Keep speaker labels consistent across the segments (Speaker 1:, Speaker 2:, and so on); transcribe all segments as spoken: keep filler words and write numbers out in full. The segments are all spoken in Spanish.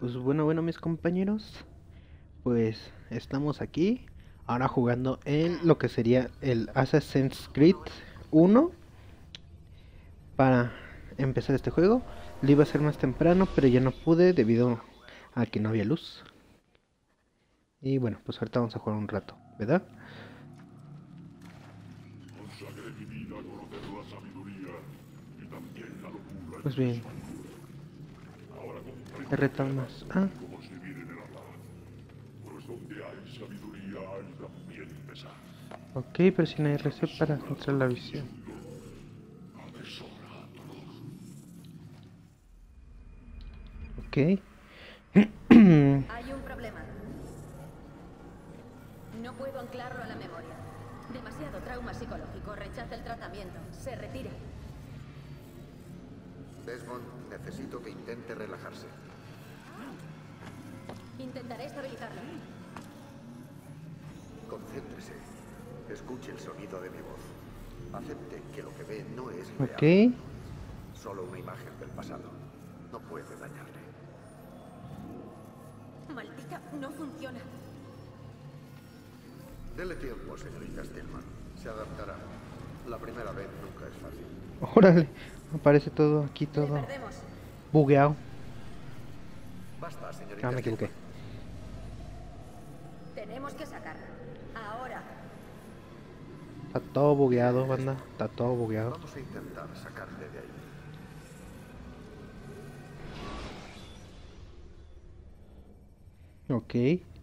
Speaker 1: Pues bueno, bueno, mis compañeros, pues estamos aquí ahora jugando en lo que sería el Assassin's Creed uno para empezar este juego. Lo iba a hacer más temprano, pero ya no pude debido a que no había luz. Y bueno, pues ahorita vamos a jugar un rato, ¿verdad?
Speaker 2: Consagré mi vida a conocer la sabiduría y también la locura
Speaker 1: Pues
Speaker 2: entre
Speaker 1: bien,
Speaker 2: mis manos. Ahora comprendo
Speaker 1: ¿qué reto
Speaker 2: mejor
Speaker 1: más? Ah,
Speaker 2: cómo se vive en el alma. Pues donde hay sabiduría hay también pesar.
Speaker 1: ok, presiona R C para centrar la visión.
Speaker 2: Atesora todo.
Speaker 1: Ok.
Speaker 3: Hay un problema. No puedo anclarlo a la memoria. Demasiado trauma psicológico. Rechaza el tratamiento. Se retira.
Speaker 4: Desmond, necesito que intente relajarse.
Speaker 3: Intentaré estabilizarlo.
Speaker 4: Concéntrese. Escuche el sonido de mi voz. Acepte que lo que ve no es real.
Speaker 1: Ok.
Speaker 4: Solo una imagen del pasado. No puede dañarle.
Speaker 3: Maldita, no funciona.
Speaker 4: Dele tiempo, señorita Stillman. Se adaptará. La primera vez nunca es fácil.
Speaker 1: Órale, aparece todo aquí,
Speaker 3: Le
Speaker 1: todo
Speaker 3: perdemos.
Speaker 1: bugueado.
Speaker 4: Basta, señorita
Speaker 1: Ah, me
Speaker 4: Stillman.
Speaker 1: equivoqué.
Speaker 3: Tenemos que sacarlo. Ahora.
Speaker 1: Está todo bugueado, banda. Está todo bugueado.
Speaker 4: Vamos a intentar sacarle de ahí.
Speaker 1: Ok.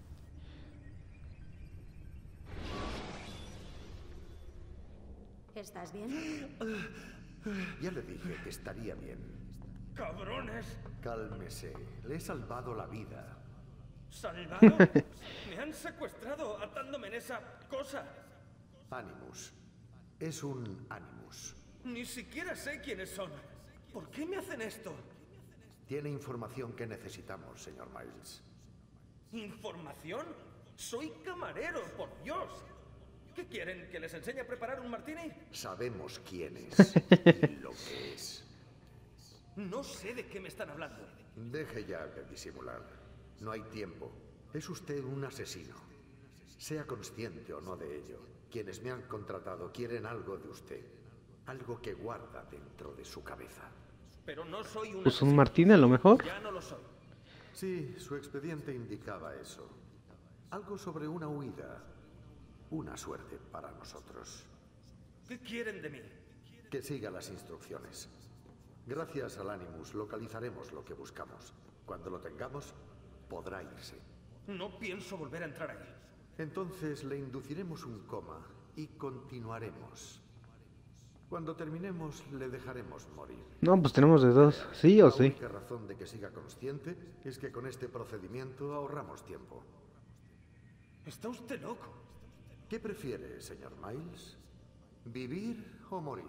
Speaker 3: ¿Estás bien?
Speaker 4: Ya le dije que estaría bien.
Speaker 5: ¡Cabrones!
Speaker 4: Cálmese. Le he salvado la vida.
Speaker 5: ¿Salvado? Me han secuestrado atándome en esa cosa.
Speaker 4: Animus. Es un Animus.
Speaker 5: Ni siquiera sé quiénes son. ¿Por qué me hacen esto?
Speaker 4: Tiene información que necesitamos, señor Miles.
Speaker 5: ¿Información? Soy camarero, por Dios. ¿Qué quieren? ¿Que les enseñe a preparar un martini?
Speaker 4: Sabemos quién es y lo que es.
Speaker 5: No sé de qué me están hablando.
Speaker 4: Deje ya de disimular. No hay tiempo. Es usted un asesino. Sea consciente o no de ello, quienes me han contratado quieren algo de usted. Algo que guarda dentro de su cabeza.
Speaker 5: Pero no soy un
Speaker 1: Pues un
Speaker 5: asesino.
Speaker 1: Martín a lo mejor.
Speaker 5: Ya no lo soy.
Speaker 4: Sí, su expediente indicaba eso. Algo sobre una huida. Una suerte para nosotros.
Speaker 5: ¿Qué quieren de mí?
Speaker 4: Que siga las instrucciones. Gracias al Animus localizaremos lo que buscamos. Cuando lo tengamos, podrá irse.
Speaker 5: No pienso volver a entrar ahí.
Speaker 4: Entonces le induciremos un coma y continuaremos. Cuando terminemos, le dejaremos morir.
Speaker 1: No, pues tenemos de dos. Sí o
Speaker 4: La
Speaker 1: sí.
Speaker 4: única razón de que siga consciente es que con este procedimiento ahorramos tiempo.
Speaker 5: Está usted loco.
Speaker 4: ¿Qué prefiere, señor Miles? ¿Vivir o morir?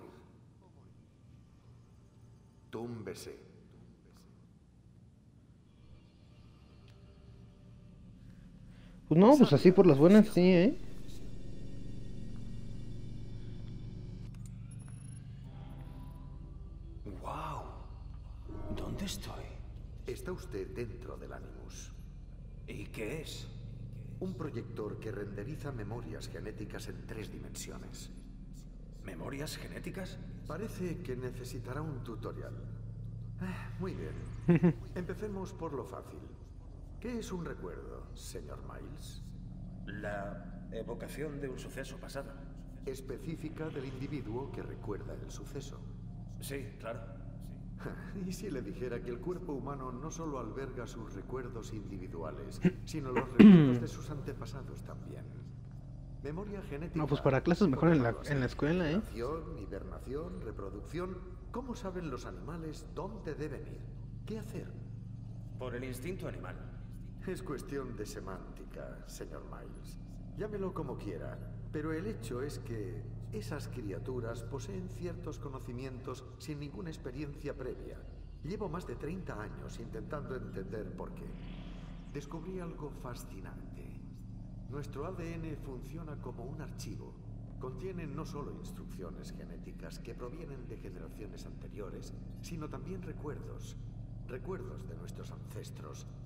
Speaker 4: Túmbese.
Speaker 1: Pues no, pues así por las buenas, sí, ¿eh?
Speaker 5: ¡Wow! ¿Dónde estoy?
Speaker 4: Está usted dentro del Animus.
Speaker 5: ¿Y qué es?
Speaker 4: Un proyector que renderiza memorias genéticas en tres dimensiones.
Speaker 5: ¿Memorias genéticas?
Speaker 4: Parece que necesitará un tutorial. Ah, muy bien. Empecemos por lo fácil. ¿Qué es un recuerdo, señor Miles?
Speaker 5: La evocación de un suceso pasado.
Speaker 4: Específica del individuo que recuerda el suceso.
Speaker 5: Sí, claro.
Speaker 4: ¿Y si le dijera que el cuerpo humano no solo alberga sus recuerdos individuales, sino los recuerdos de sus antepasados también? Memoria genética.
Speaker 1: No, pues para clases mejor en la, en la escuela, ¿eh?
Speaker 4: Nación, hibernación, reproducción. ¿Cómo saben los animales dónde deben ir? ¿Qué hacer?
Speaker 5: Por el instinto animal.
Speaker 4: Es cuestión de semántica, señor Miles. Llámelo como quiera, pero el hecho es que esas criaturas poseen ciertos conocimientos sin ninguna experiencia previa. Llevo más de treinta años intentando entender por qué. Descubrí algo fascinante. Nuestro A D N funciona como un archivo. Contiene no solo instrucciones genéticas que provienen de generaciones anteriores, sino también recuerdos. Recuerdos de nuestros ancestros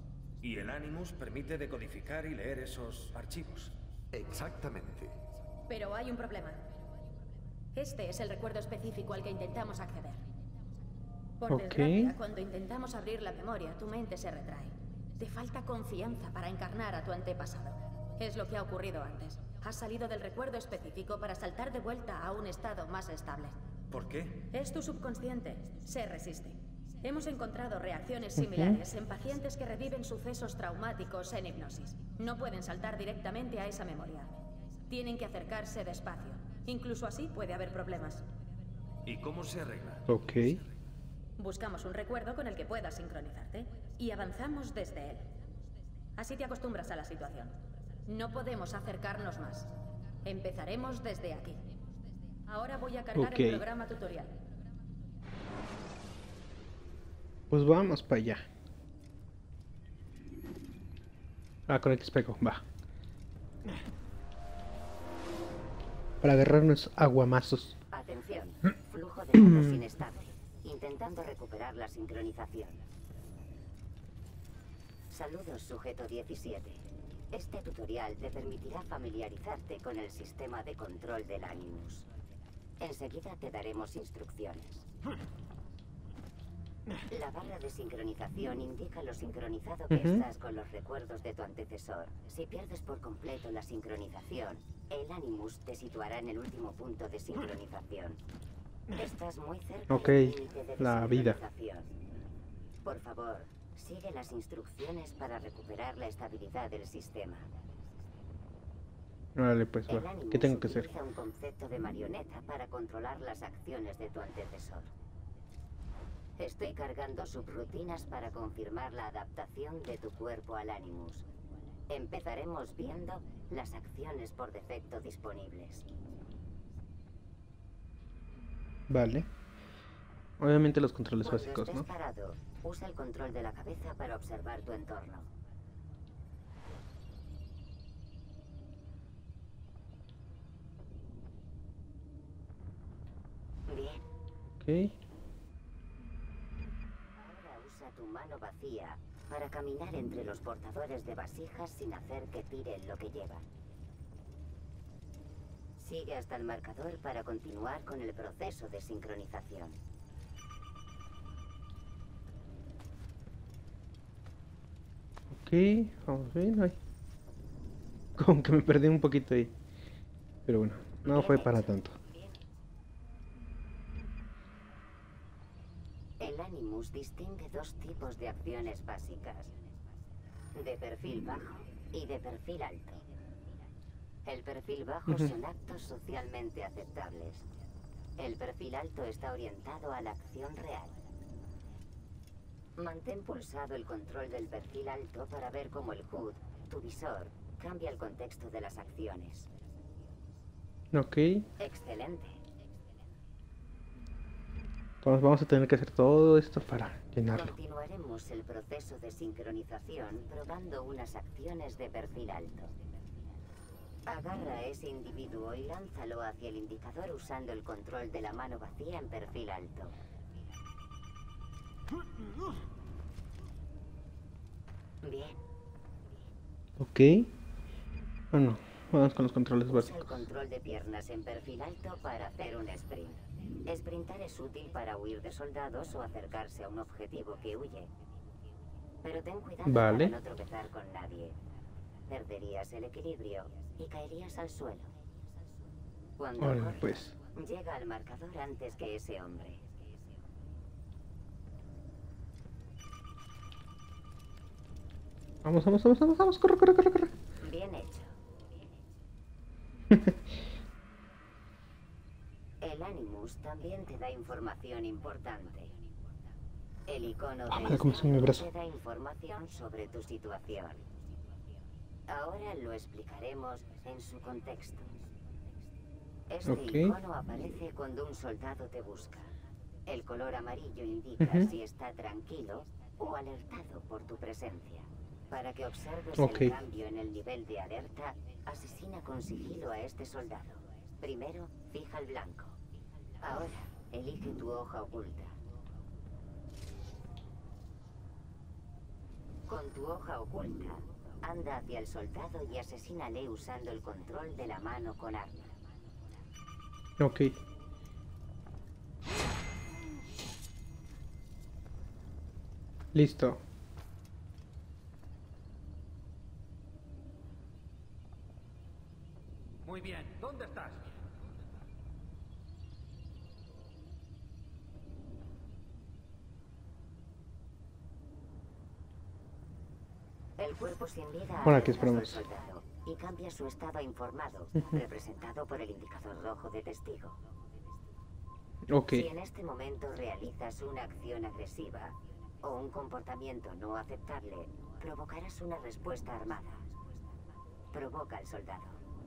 Speaker 5: Y el Animus permite decodificar y leer esos archivos.
Speaker 4: Exactamente.
Speaker 3: Pero hay un problema. Este es el recuerdo específico al que intentamos acceder. Por
Speaker 1: Ok.
Speaker 3: desgracia, cuando intentamos abrir la memoria, tu mente se retrae. Te falta confianza para encarnar a tu antepasado. Es lo que ha ocurrido antes. Has salido del recuerdo específico para saltar de vuelta a un estado más estable.
Speaker 5: ¿Por qué?
Speaker 3: Es tu subconsciente. Se resiste. Hemos encontrado reacciones similares en pacientes que reviven sucesos traumáticos en hipnosis. No pueden saltar directamente a esa memoria. Tienen que acercarse despacio. Incluso así puede haber problemas.
Speaker 5: ¿Y cómo se arregla?
Speaker 1: Ok.
Speaker 3: Buscamos un recuerdo con el que puedas sincronizarte y avanzamos desde él. Así te acostumbras a la situación. No podemos acercarnos más. Empezaremos desde aquí. Ahora voy a cargar
Speaker 1: Ok.
Speaker 3: el programa tutorial.
Speaker 1: Pues vamos para allá. Ah, con X pego, va. Para agarrarnos aguamazos.
Speaker 6: Atención, flujo de datos inestable. Intentando recuperar la sincronización. Saludos, sujeto diecisiete. Este tutorial te permitirá familiarizarte con el sistema de control del Animus. Enseguida te daremos instrucciones. La barra de sincronización indica lo sincronizado que
Speaker 1: Ujú.
Speaker 6: estás con los recuerdos de tu antecesor. Si pierdes por completo la sincronización, el Animus te situará en el último punto de sincronización. Estás muy cerca
Speaker 1: Ok,
Speaker 6: del límite de
Speaker 1: la vida.
Speaker 6: desincronización. Por favor, sigue las instrucciones para recuperar la estabilidad del sistema.
Speaker 1: Órale, pues
Speaker 6: El
Speaker 1: va.
Speaker 6: Animus
Speaker 1: ¿Qué tengo que hacer?
Speaker 6: utiliza un concepto de marioneta para controlar las acciones de tu antecesor. Estoy cargando subrutinas para confirmar la adaptación de tu cuerpo al Animus. Empezaremos viendo las acciones por defecto disponibles.
Speaker 1: Vale. Obviamente los controles
Speaker 6: Cuando
Speaker 1: básicos,
Speaker 6: estés
Speaker 1: ¿no?
Speaker 6: parado, usa el control de la cabeza para observar tu entorno. Bien.
Speaker 1: Ok.
Speaker 6: Ahora usa tu mano vacía para caminar entre los portadores de vasijas sin hacer que tiren lo que llevan. Sigue hasta el marcador para continuar con el proceso de sincronización.
Speaker 1: Ok, vamos bien. Ay. Como que me perdí un poquito ahí. Pero bueno, no fue para tanto.
Speaker 6: El Animus distingue dos tipos de acciones básicas. De perfil bajo y de perfil alto. El perfil bajo
Speaker 1: Ujú.
Speaker 6: son actos socialmente aceptables. El perfil alto está orientado a la acción real. Mantén pulsado el control del perfil alto para ver cómo el H U D, tu visor, cambia el contexto de las acciones.
Speaker 1: Ok.
Speaker 6: Excelente.
Speaker 1: Pues vamos a tener que hacer todo esto para llenarlo.
Speaker 6: Continuaremos el proceso de sincronización probando unas acciones de perfil alto. Agarra a ese individuo y lánzalo hacia el indicador usando el control de la mano vacía en perfil alto. Bien.
Speaker 1: Ok. Bueno, vamos con los controles
Speaker 6: Usa el
Speaker 1: básicos.
Speaker 6: control de piernas en perfil alto para hacer un sprint. Sprintar es útil para huir de soldados o acercarse a un objetivo que huye. Pero ten cuidado
Speaker 1: Vale.
Speaker 6: para no tropezar con nadie. Perderías el equilibrio y caerías al suelo. Cuando
Speaker 1: Órale,
Speaker 6: corras,
Speaker 1: pues.
Speaker 6: llega al marcador antes que ese hombre.
Speaker 1: Vamos, vamos, vamos, vamos, vamos, corre, corre, corre, corre.
Speaker 6: Bien hecho. El Animus también te da información importante. El icono
Speaker 1: Ah,
Speaker 6: de
Speaker 1: mira cómo se me
Speaker 6: estado
Speaker 1: brazo.
Speaker 6: te da información sobre tu situación. Ahora lo explicaremos en su contexto. Este
Speaker 1: Ok.
Speaker 6: icono aparece cuando un soldado te busca. El color amarillo indica
Speaker 1: Ujú.
Speaker 6: si está tranquilo o alertado por tu presencia. Para que observes
Speaker 1: Ok.
Speaker 6: el cambio en el nivel de alerta, asesina con sigilo a este soldado. Primero, fija el blanco. Ahora, elige tu hoja oculta. Con tu hoja oculta, anda hacia el soldado y asesínale usando el control de la mano con arma.
Speaker 1: Ok. Listo.
Speaker 5: Muy bien, ¿dónde estás?
Speaker 6: El cuerpo sin vida
Speaker 1: Por aquí
Speaker 6: alerta a su
Speaker 1: esperamos.
Speaker 6: soldado y cambia su estado a informado,
Speaker 1: Ujú.
Speaker 6: representado por el indicador rojo de testigo.
Speaker 1: Ok.
Speaker 6: Si en este momento realizas una acción agresiva o un comportamiento no aceptable, provocarás una respuesta armada. Provoca al soldado.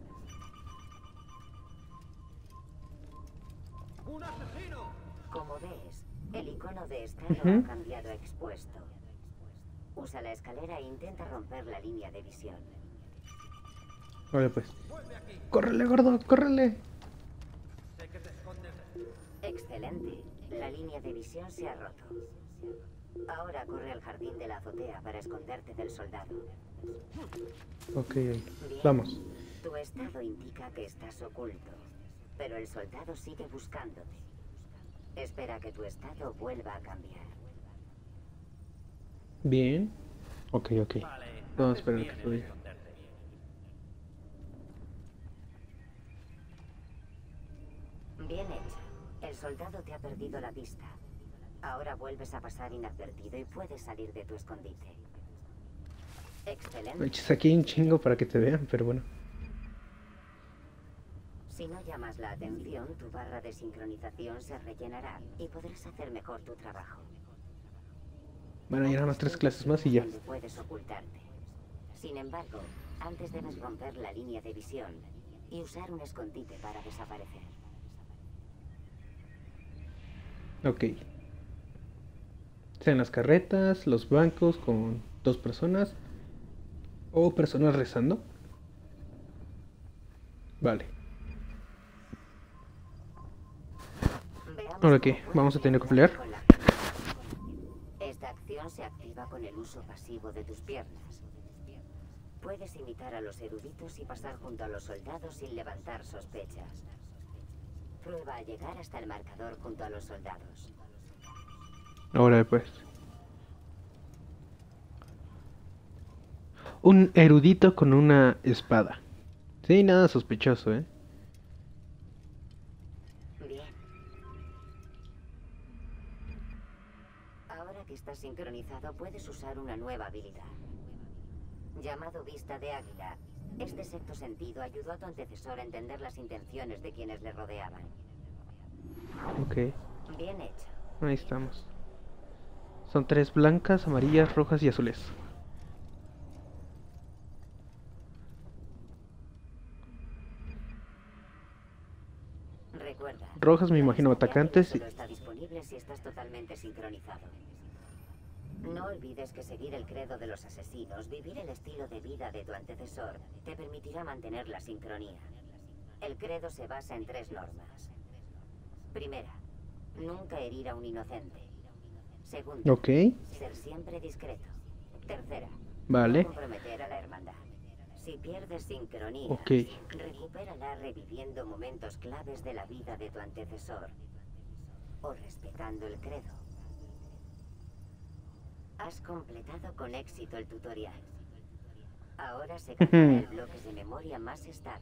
Speaker 5: ¡Un asesino!
Speaker 6: Como ves, el icono de estado
Speaker 1: Ujú.
Speaker 6: ha cambiado a expuesto. Usa la escalera e intenta romper la línea de visión.
Speaker 1: Vale, pues.
Speaker 5: ¡Vuelve aquí!
Speaker 1: ¡Córrele, gordo! ¡Córrele!
Speaker 5: Sé que te escondes.
Speaker 6: Excelente. La línea de visión se ha roto. Ahora corre al jardín de la azotea para esconderte del soldado.
Speaker 1: Ok,
Speaker 6: Bien.
Speaker 1: vamos.
Speaker 6: Tu estado indica que estás oculto, pero el soldado sigue buscándote. Espera que tu estado vuelva a cambiar.
Speaker 1: Bien. Ok, ok.
Speaker 5: Vale,
Speaker 1: Vamos a
Speaker 5: haces
Speaker 1: esperar
Speaker 5: bien
Speaker 1: que
Speaker 5: en
Speaker 1: fluya.
Speaker 5: esconderte.
Speaker 6: Bien hecho. El soldado te ha perdido la vista. Ahora vuelves a pasar inadvertido y puedes salir de tu escondite.
Speaker 1: Me
Speaker 6: Excelente.
Speaker 1: echas aquí un chingo para que te vean, pero bueno.
Speaker 6: Si no llamas la atención, tu barra de sincronización se rellenará y podrás hacer mejor tu trabajo.
Speaker 1: Bueno, ya nada más tres clases más y ya.
Speaker 6: Donde puedes ocultarte. Sin embargo, antes debes romper la línea de visión y usar un escondite para desaparecer.
Speaker 1: Ok. Sean las carretas, los bancos con dos personas o personas rezando. Vale.
Speaker 6: Veamos
Speaker 1: ¿Ahora qué?
Speaker 6: cómo puedes
Speaker 1: ¿Vamos a tener que
Speaker 6: ayudar
Speaker 1: pelear?
Speaker 6: con la- Esta acción se activa con el uso pasivo de tus piernas. Puedes imitar a los eruditos y pasar junto a los soldados sin levantar sospechas. Prueba a llegar hasta el marcador junto a los soldados.
Speaker 1: Ahora pues. Un erudito con una espada. Sí, nada sospechoso, ¿eh?
Speaker 6: Bien. Ahora que estás sincronizado, puedes usar una nueva habilidad. Llamado Vista de Águila, este sexto sentido ayudó a tu antecesor a entender las intenciones de quienes le rodeaban.
Speaker 1: Ok.
Speaker 6: Bien hecho.
Speaker 1: Ahí estamos. Son tres blancas, amarillas, rojas y azules.
Speaker 6: Recuerda.
Speaker 1: Rojas me
Speaker 6: la
Speaker 1: imagino
Speaker 6: vista de águila
Speaker 1: atacantes y-
Speaker 6: solo está disponible si estás totalmente sincronizado. No olvides que seguir el credo de los asesinos, vivir el estilo de vida de tu antecesor, te permitirá mantener la sincronía. El credo se basa en tres normas. Primera, nunca herir a un inocente. Segunda,
Speaker 1: Ok.
Speaker 6: ser siempre discreto. Tercera,
Speaker 1: Vale.
Speaker 6: no comprometer a la hermandad. Si pierdes sincronía,
Speaker 1: Ok.
Speaker 6: recupérala reviviendo momentos claves de la vida de tu antecesor o respetando el credo. Has completado con éxito el tutorial. Ahora se cambiará el bloque de memoria más estable.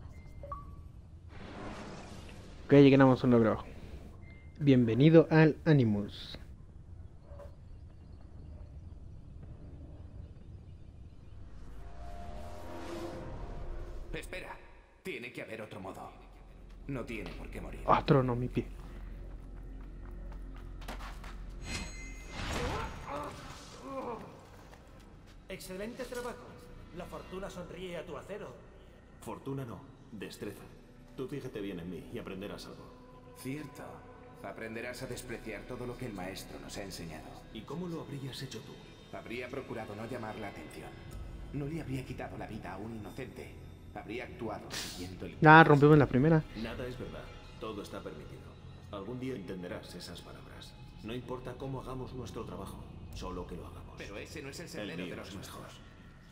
Speaker 1: Ok, llegamos a un logro. Bienvenido al Animus.
Speaker 7: Espera, tiene que haber otro modo. No tiene por qué morir.
Speaker 1: Ah, trono mi pie.
Speaker 5: Excelente trabajo. La fortuna sonríe a tu acero.
Speaker 8: Fortuna no, destreza. Tú fíjate bien en mí y aprenderás algo.
Speaker 7: Cierto. Aprenderás a despreciar todo lo que el maestro nos ha enseñado.
Speaker 8: ¿Y cómo lo habrías hecho tú?
Speaker 7: Habría procurado no llamar la atención. No le habría quitado la vida a un inocente. Habría actuado siguiendo el...
Speaker 1: Ah, rompemos la primera.
Speaker 8: Nada es verdad, todo está permitido. Algún día entenderás esas palabras. No importa cómo hagamos nuestro trabajo, solo que lo hagamos.
Speaker 7: Pero ese no es el
Speaker 8: El
Speaker 7: sendero
Speaker 8: mío
Speaker 7: de los
Speaker 8: es mejor.
Speaker 7: nuestros.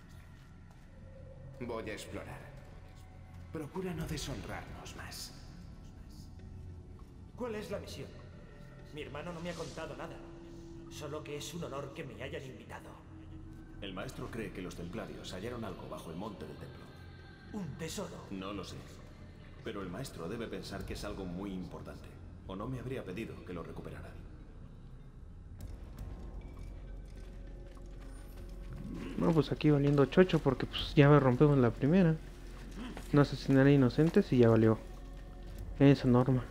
Speaker 7: Voy a explorar. Procura no deshonrarnos más.
Speaker 5: ¿Cuál es la misión? Mi hermano no me ha contado nada. Solo que es un honor que me hayan invitado.
Speaker 8: El maestro cree que los templarios hallaron algo bajo el monte del templo.
Speaker 5: ¿Un tesoro?
Speaker 8: No lo sé. Pero el maestro debe pensar que es algo muy importante. O no me habría pedido que lo recuperara.
Speaker 1: No, pues aquí valiendo chocho porque pues ya rompemos la primera. No asesinar a inocentes y ya valió. Esa norma.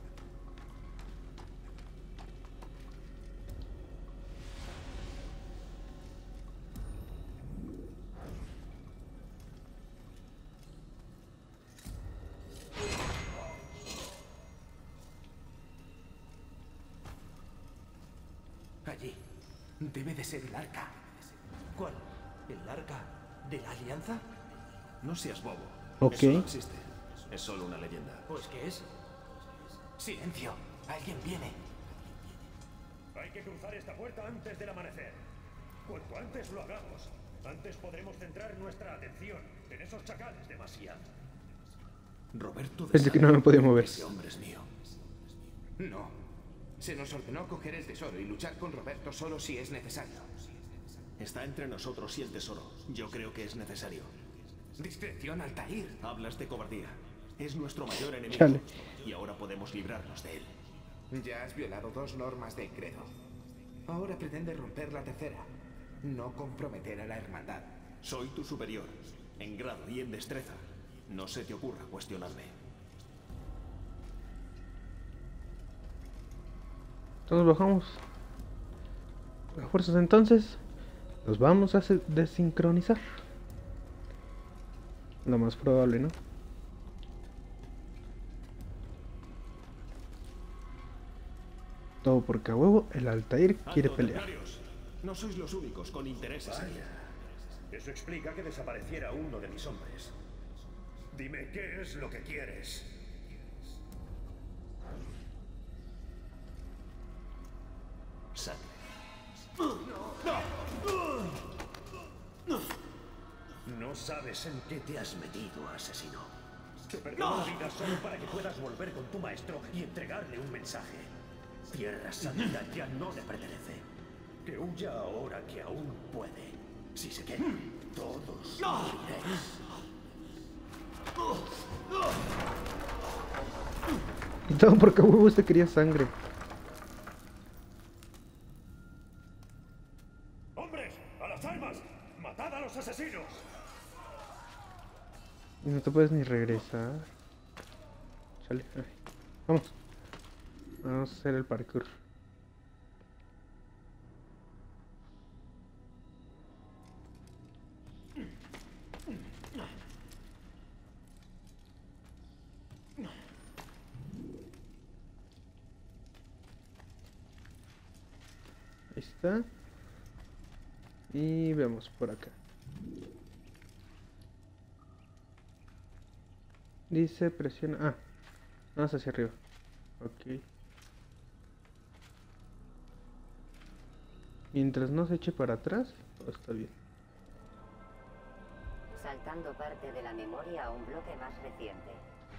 Speaker 7: Allí. Debe de ser el arca.
Speaker 5: ¿Cuál? ¿El arca de la alianza?
Speaker 8: No seas bobo.
Speaker 1: Ok.
Speaker 8: Eso no existe. Es solo una leyenda.
Speaker 5: Pues ¿qué es?
Speaker 7: Silencio. Alguien viene.
Speaker 2: Hay que cruzar esta puerta antes del amanecer. Cuanto antes lo hagamos, antes podremos centrar nuestra atención en esos chacales de Masia.
Speaker 8: Roberto de
Speaker 1: Pensé que
Speaker 8: Sade.
Speaker 1: no me podía mover.
Speaker 8: Ese hombre es mío.
Speaker 7: No. Se nos ordenó coger el tesoro y luchar con Roberto solo si es necesario.
Speaker 8: Está entre nosotros y el tesoro. Yo creo que es necesario.
Speaker 7: Discreción, Altair.
Speaker 8: Hablas de cobardía. Es nuestro mayor enemigo.
Speaker 1: Chale.
Speaker 8: Y ahora podemos librarnos de él.
Speaker 7: Ya has violado dos normas de credo. Ahora pretende romper la tercera. No comprometer a la hermandad.
Speaker 8: Soy tu superior, en grado y en destreza. No se te ocurra cuestionarme.
Speaker 1: Entonces bajamos. A fuerzas entonces. Nos vamos a se- desincronizar. Lo más probable, ¿no? Todo porque a huevo el Altair quiere
Speaker 8: Alto,
Speaker 1: pelear.
Speaker 8: templarios. No sois los únicos con intereses ahí.
Speaker 2: Eso explica que desapareciera uno de mis hombres. Dime qué es lo que quieres.
Speaker 8: Sangre.
Speaker 2: No sabes en qué te has metido, asesino. Te perdono la vida solo para que puedas volver con tu maestro y entregarle un mensaje. Tierra Santa ya no le pertenece. Que huya ahora que aún puede. Si se queda, todos moriréis.
Speaker 1: Y todo porque a huevo este quería sangre.
Speaker 2: ¡Hombres! ¡A las armas! ¡Matad a los asesinos!
Speaker 1: Y no te puedes ni regresar. Chale, ay. Vamos. Vamos a hacer el parkour. Ahí está. Y vemos por acá. Dice presiona. Ah, vamos hacia arriba. Ok. Mientras no se eche para atrás, todo está bien.
Speaker 6: Saltando parte de la memoria a un bloque más reciente.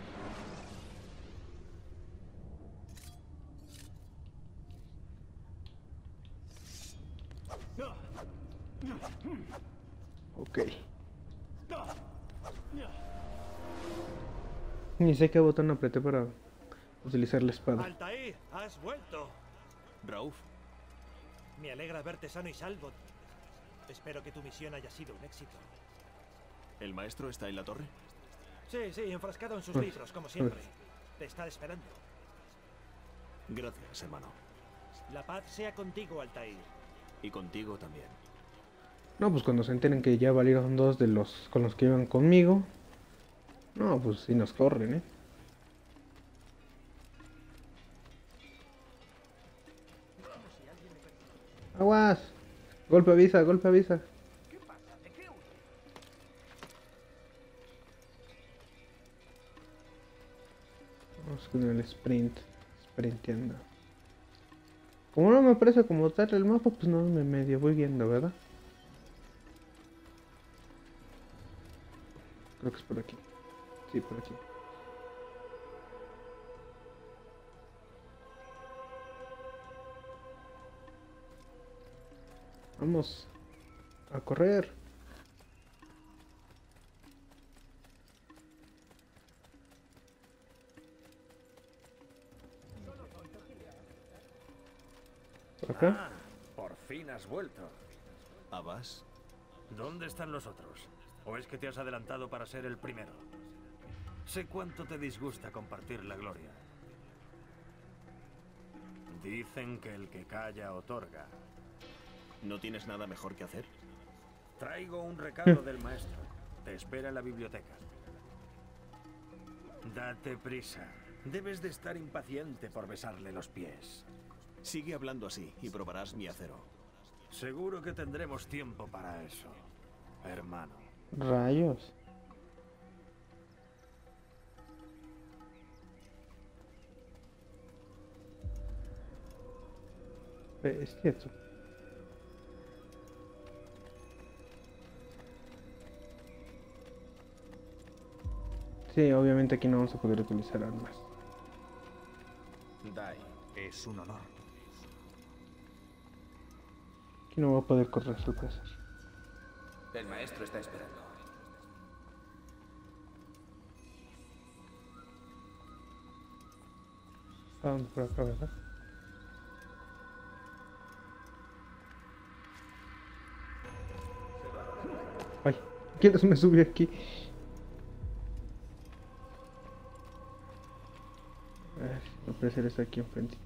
Speaker 1: Ok. Ni sé qué botón apreté para utilizar la espada.
Speaker 5: Altair, has vuelto.
Speaker 8: Rauf,
Speaker 5: Me alegra verte sano y salvo. Espero que tu misión haya sido un éxito.
Speaker 8: ¿el maestro está en la torre?
Speaker 5: Sí, sí, enfrascado en sus
Speaker 1: Pues,
Speaker 5: libros, como siempre. Te está esperando.
Speaker 8: Gracias, hermano.
Speaker 5: La paz sea contigo, Altair.
Speaker 8: Y contigo también.
Speaker 1: No, pues cuando se enteren que ya valieron dos de los con los que iban conmigo. No, pues sí nos corren, ¿eh? Aguas. Golpe avisa, golpe avisa. Vamos con el sprint. Sprinteando. Como no me aparece como tal el mapa, pues no me medio voy viendo, ¿verdad? Creo que es por aquí. Sí, por aquí. Vamos a correr. Por acá.
Speaker 2: Ah, por fin has vuelto.
Speaker 8: ¿Abbas?
Speaker 2: ¿Dónde están los otros? ¿O es que te has adelantado para ser el primero? Sé cuánto te disgusta compartir la gloria. Dicen que el que calla otorga.
Speaker 8: ¿No tienes nada mejor que hacer?
Speaker 2: Traigo un recado del maestro. Te espera en la biblioteca. Date prisa. Debes de estar impaciente por besarle los pies.
Speaker 8: Sigue hablando así y probarás mi acero.
Speaker 2: Seguro que tendremos tiempo para eso, hermano.
Speaker 1: Rayos. Bestia esto. Sí, obviamente aquí no vamos a poder utilizar armas.
Speaker 5: Dai, es un honor.
Speaker 1: Aquí no voy a poder correr al parecer.
Speaker 7: El maestro está esperando.
Speaker 1: ¿A dónde? Por acá, ¿verdad? Ay, ¿quién se me subió aquí? A ver, al parecer está aquí enfrentito.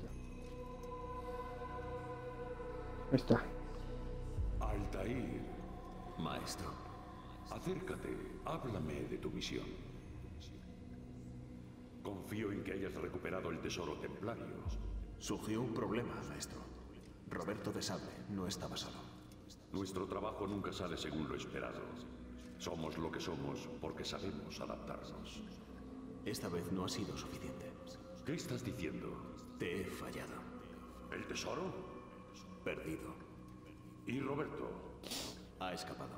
Speaker 1: Ahí está.
Speaker 9: Altair,
Speaker 8: Maestro.
Speaker 9: acércate, háblame de tu misión. Confío en que hayas recuperado el tesoro templario.
Speaker 8: Surgió un problema, maestro. Roberto de Sable no estaba solo.
Speaker 9: Nuestro trabajo nunca sale según lo esperado. Somos lo que somos porque sabemos adaptarnos.
Speaker 8: Esta vez no ha sido suficiente.
Speaker 9: ¿Qué estás diciendo?
Speaker 8: Te he fallado.
Speaker 9: ¿El tesoro?
Speaker 8: Perdido.
Speaker 9: ¿Y Roberto?
Speaker 8: Ha escapado.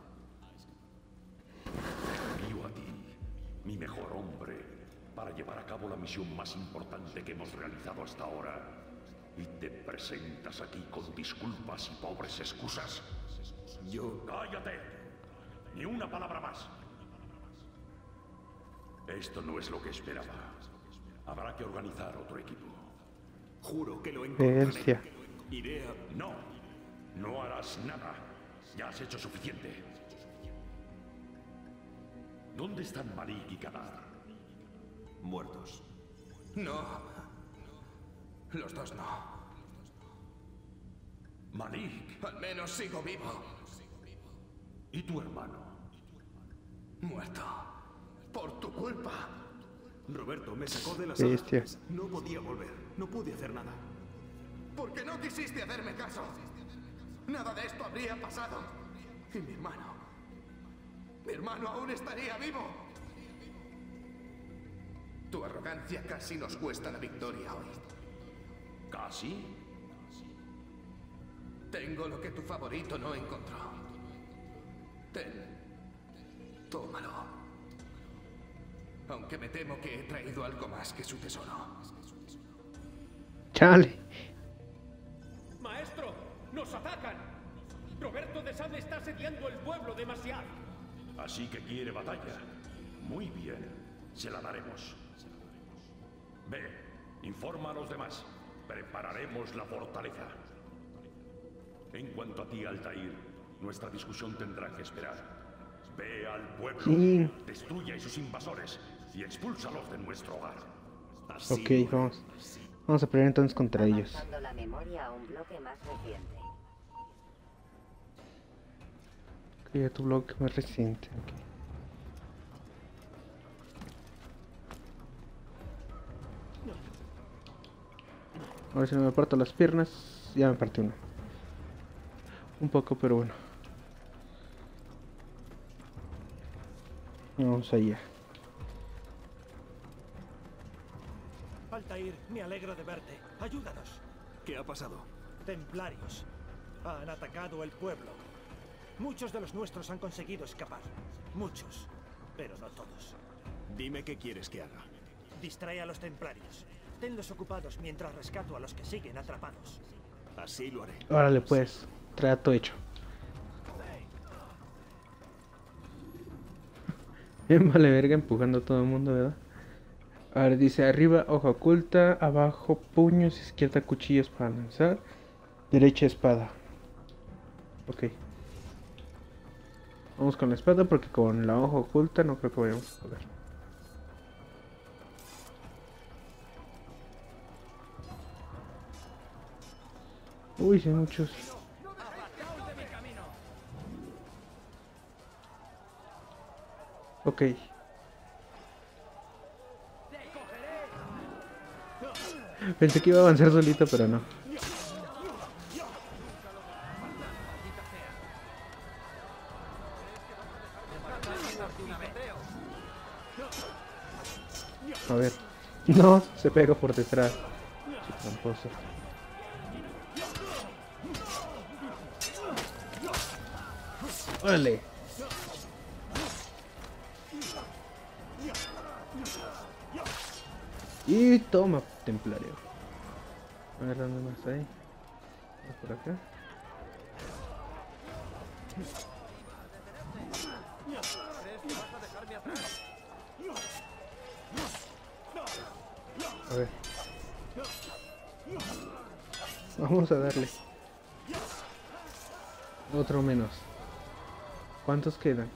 Speaker 9: Envío a ti, mi mejor hombre, para llevar a cabo la misión más importante que hemos realizado hasta ahora. Y te presentas aquí con disculpas y pobres excusas.
Speaker 8: Yo...
Speaker 9: ¡Cállate! Ni una palabra más. Esto no es lo que esperaba. Habrá que organizar otro equipo.
Speaker 8: Juro que lo encontraré.
Speaker 1: Bestia.
Speaker 8: Iré a...
Speaker 9: No, no harás nada. Ya has hecho suficiente. ¿Dónde están Malik y Kadar?
Speaker 8: Muertos.
Speaker 7: No. Los dos no.
Speaker 9: Malik,
Speaker 7: Al menos sigo vivo.
Speaker 9: ¿y tu hermano?
Speaker 7: Muerto. Por tu culpa.
Speaker 8: Roberto me sacó de la sala.
Speaker 1: Bestia.
Speaker 8: No podía volver. No pude hacer nada.
Speaker 7: Porque no quisiste hacerme caso. Nada de esto habría pasado. Y mi hermano. Mi hermano aún estaría vivo. Tu arrogancia casi nos cuesta la victoria hoy.
Speaker 9: ¿Casi?
Speaker 7: Tengo lo que tu favorito no encontró. Ten. Tómalo. Aunque me temo que he traído algo más que su tesoro.
Speaker 1: Chale.
Speaker 5: ¡Maestro! ¡Nos atacan! Roberto de Sable está asediando el pueblo de Masiar.
Speaker 9: Así que quiere batalla. Muy bien, se la daremos. Ve, informa a los demás. Prepararemos la fortaleza. En cuanto a ti, Altair, nuestra discusión tendrá que esperar. Ve al pueblo,
Speaker 1: Sí.
Speaker 9: destruye a sus invasores y expúlsalos de nuestro hogar.
Speaker 8: Así
Speaker 1: Ok,
Speaker 8: lo haré.
Speaker 1: vamos. Vamos a pelear entonces contra ellos.
Speaker 6: Avanzando la memoria a un bloque más reciente.
Speaker 1: Crea tu bloque más reciente. Ok. Ahora si no me parto las piernas, ya me partí una. Un poco, pero bueno. Vamos allá.
Speaker 5: Altair, me alegra de verte. Ayúdanos.
Speaker 8: ¿Qué ha pasado?
Speaker 5: templarios han atacado el pueblo. Muchos de los nuestros han conseguido escapar. Muchos, pero no todos.
Speaker 8: Dime qué quieres que haga.
Speaker 5: Distrae a los templarios. Tenlos ocupados mientras rescato a los que siguen atrapados.
Speaker 8: Así lo haré.
Speaker 1: Órale pues, trato hecho. Bien vale verga empujando a todo el mundo, ¿verdad? A ver, dice arriba hoja oculta, abajo puños, izquierda cuchillos para lanzar, derecha espada. Ok. Vamos con la espada porque con la hoja oculta no creo que vayamos a poder. Uy, sí hay muchos. Ok. Pensé que iba a avanzar solito, pero no. A ver. No, se pegó por detrás. Qué tramposo. Órale. Y toma, templario. A ver, ¿dónde más hay? Por acá. A ver. Vamos a darle. Otro menos. ¿Cuántos quedan?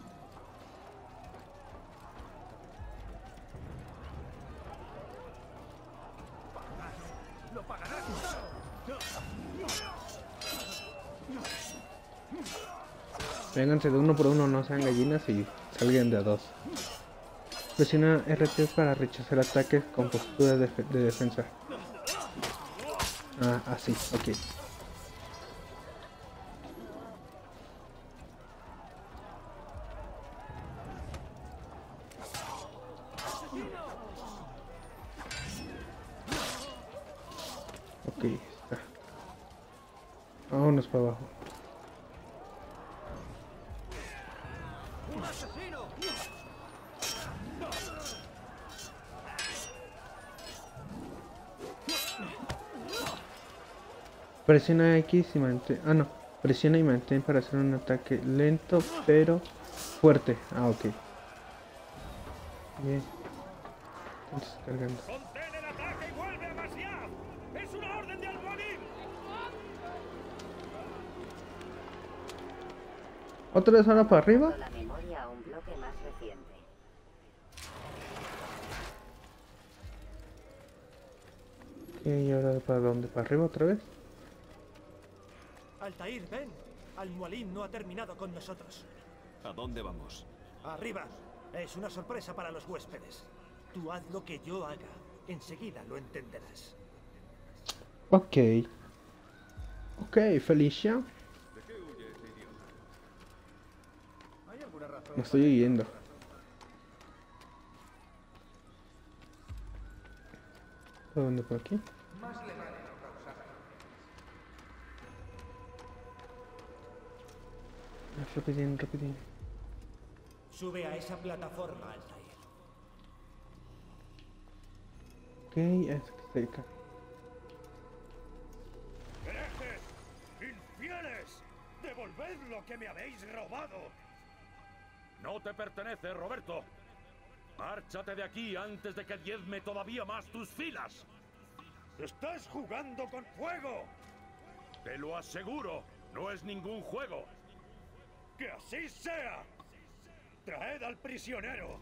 Speaker 1: Vénganse de uno por uno, no sean gallinas y salgan de a dos. Presiona R T para rechazar ataques con postura de, de defensa. Ah, así, ok. Ok, está. Vámonos para abajo. Presiona X y mantén. Ah, no. Presiona y mantén para hacer un ataque lento pero fuerte. Ah, ok. Bien. Entonces cargando.
Speaker 2: ¡Contén el ataque y vuelve a Masyaf! ¡Es una orden de Al-Mualim!
Speaker 1: ¿Otra vez ahora para arriba?
Speaker 6: La memoria a un bloque más reciente.
Speaker 1: Ok, ¿y ahora para dónde? ¿Para arriba otra vez?
Speaker 5: Altair, ven. Al-Mualim no ha terminado con nosotros.
Speaker 8: ¿A dónde vamos?
Speaker 5: Arriba. Es una sorpresa para los huéspedes. Tú haz lo que yo haga. Enseguida lo entenderás.
Speaker 1: Ok. Ok, Felicia. Me estoy huyendo. ¿Por dónde? ¿Por aquí? Rapidín, rapidín.
Speaker 5: Sube a esa plataforma, Altair.
Speaker 1: Ok, es cerca.
Speaker 2: ¡Herejes! ¡Infieles! ¡Devolved lo que me habéis robado!
Speaker 9: No te pertenece, Roberto. Márchate de aquí antes de que diezme todavía más tus filas.
Speaker 2: ¡Estás jugando con fuego!
Speaker 9: Te lo aseguro, no es ningún juego.
Speaker 2: ¡Que así sea! ¡Traed al prisionero!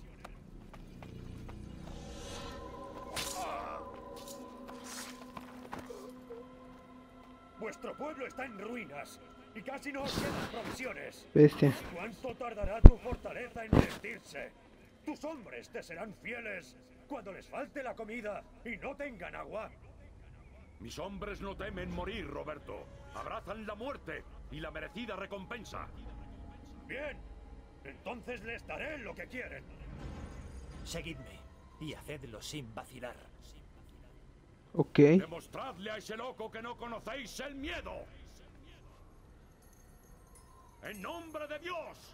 Speaker 2: Vuestro pueblo está en ruinas y casi no os quedan provisiones.
Speaker 1: Bestia.
Speaker 2: ¿Cuánto tardará tu fortaleza en rendirse? Tus hombres te serán fieles cuando les falte la comida y no tengan agua.
Speaker 9: Mis hombres no temen morir, Roberto. Abrazan la muerte y la merecida recompensa.
Speaker 2: Bien, entonces les daré lo que quieren.
Speaker 5: Seguidme y hacedlo sin vacilar.
Speaker 1: Ok.
Speaker 9: Demostradle a ese loco que no conocéis el miedo. ¡En nombre de Dios!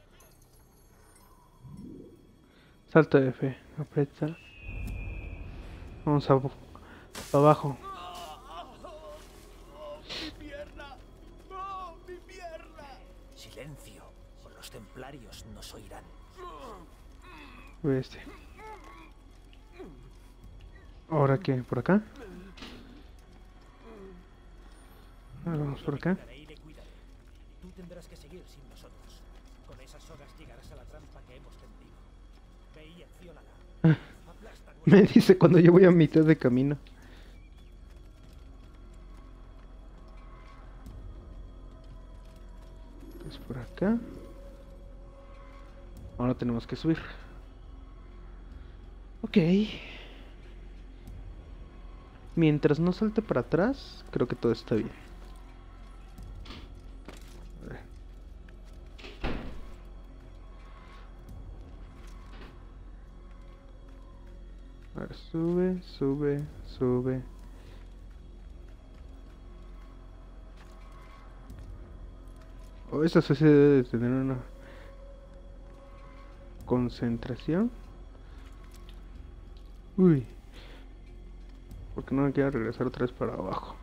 Speaker 1: Salto de fe. Aprieta. Vamos a, a abajo.
Speaker 5: ¡Mi pierna! ¡Oh, mi pierna! Silencio, o los templarios nos oirán.
Speaker 1: Este. ¿Ahora qué? ¿Por acá? Ahora vamos por acá.
Speaker 5: Tú tendrás que seguir sin nosotros. Con esas sogas llegarás a la trampa que hemos tendido. Ve y acciónala. Aplasta
Speaker 1: Me dice cuando yo voy a mitad de camino. Es por acá. Ahora tenemos que subir. Ok. Mientras no salte para atrás, creo que todo está bien. A ver. A ver, sube, sube, sube. Oh, esa sociedad debe de tener una concentración. Uy. Porque no me quiero regresar otra vez para abajo.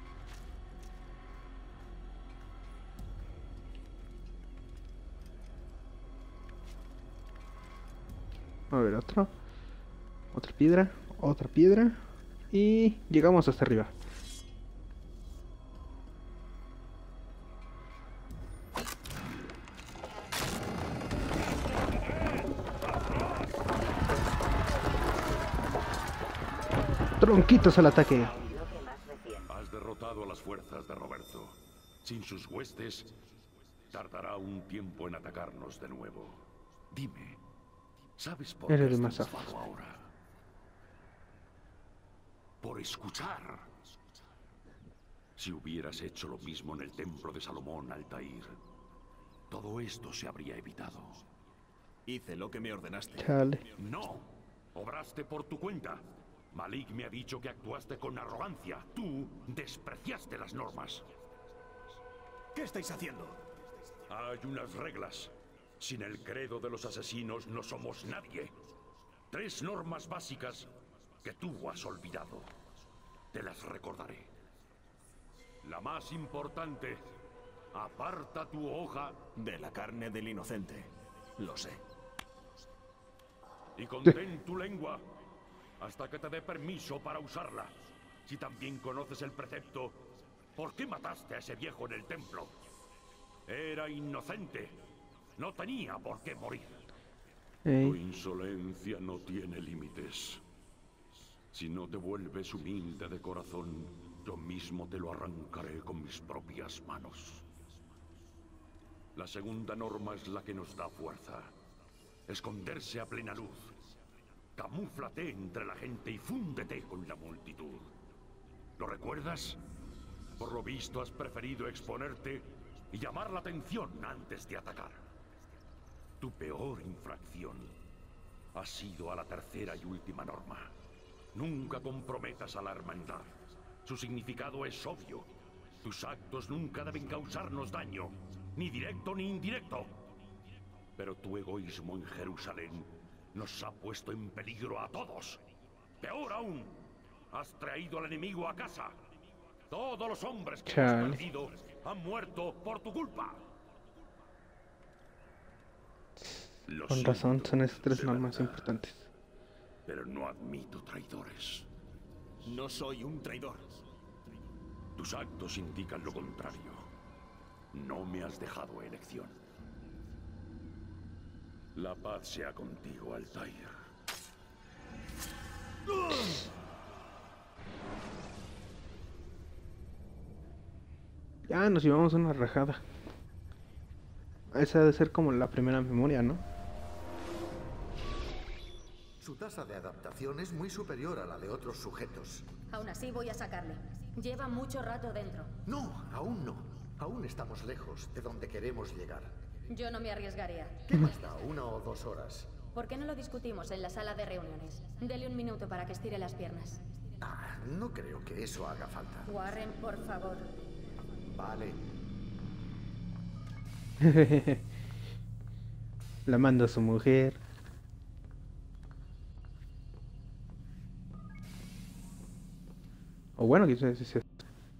Speaker 1: A ver, otro. Otra piedra. Otra piedra. Y llegamos hasta arriba. Tronquitos al ataque.
Speaker 9: Has derrotado a las fuerzas de Roberto. Sin sus huestes, tardará un tiempo en atacarnos de nuevo. Dime, ¿sabes por qué
Speaker 1: Eres
Speaker 9: estoy
Speaker 1: demasiado.
Speaker 9: enfadado ahora? Por escuchar. Si hubieras hecho lo mismo en el templo de Salomón, Altair, todo esto se habría evitado.
Speaker 8: Hice lo que me ordenaste.
Speaker 1: Chale.
Speaker 9: No, obraste por tu cuenta. Malik me ha dicho que actuaste con arrogancia. Tú despreciaste las normas.
Speaker 2: ¿Qué estáis haciendo?
Speaker 9: Hay unas reglas. Sin el credo de los asesinos no somos nadie. Tres normas básicas que tú has olvidado. Te las recordaré. La más importante: aparta tu hoja
Speaker 8: De la carne del inocente. Lo sé.
Speaker 9: y contén tu lengua hasta que te dé permiso para usarla. Si también conoces el precepto, ¿por qué mataste a ese viejo en el templo? Era inocente. No tenía por qué morir.
Speaker 1: Ey.
Speaker 9: Tu insolencia no tiene límites. Si no te vuelves humilde de corazón, yo mismo te lo arrancaré con mis propias manos. La segunda norma es la que nos da fuerza. Esconderse a plena luz. Camúflate entre la gente y fúndete con la multitud. ¿Lo recuerdas? Por lo visto has preferido exponerte y llamar la atención antes de atacar. Tu peor infracción ha sido a la tercera y última norma. Nunca comprometas a la hermandad. Su significado es obvio. Tus actos nunca deben causarnos daño, ni directo ni indirecto. Pero tu egoísmo en Jerusalén nos ha puesto en peligro a todos. Peor aún, has traído al enemigo a casa. Todos los hombres que
Speaker 1: Chale.
Speaker 9: hemos perdido han muerto por tu culpa. Lo
Speaker 1: Con razón,
Speaker 9: siento,
Speaker 1: son esas tres
Speaker 9: de
Speaker 1: normas
Speaker 9: verdad,
Speaker 1: importantes.
Speaker 9: pero no admito traidores.
Speaker 8: No soy un traidor.
Speaker 9: Tus actos indican lo contrario. No me has dejado elección. La paz sea contigo, Altair.
Speaker 1: Ya nos llevamos una rajada. Esa debe ser como la primera memoria, ¿no?
Speaker 4: Su tasa de adaptación es muy superior a la de otros sujetos.
Speaker 3: Aún así voy a sacarle. Lleva mucho rato dentro.
Speaker 4: No, aún no. Aún estamos lejos de donde queremos llegar.
Speaker 3: Yo no me arriesgaría.
Speaker 4: ¿Qué más da? Una o dos horas.
Speaker 3: ¿Por qué no lo discutimos en la sala de reuniones? Dele un minuto para que estire las piernas.
Speaker 4: Ah, No creo que eso haga falta.
Speaker 3: Warren, por favor.
Speaker 4: Vale.
Speaker 1: La manda a su mujer. O bueno, quizás sí sea.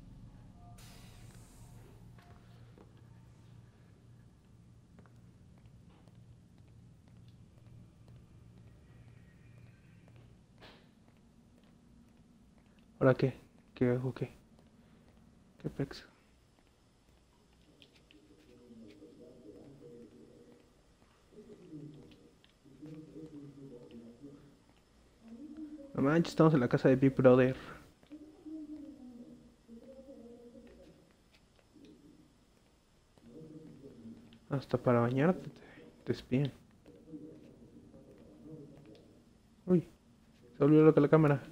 Speaker 1: ¿Ahora qué? ¿Qué hago qué? ¿Qué pex? No manches, estamos en la casa de Big Brother. Hasta para bañarte te, te espían. Uy, se volvió loca la cámara.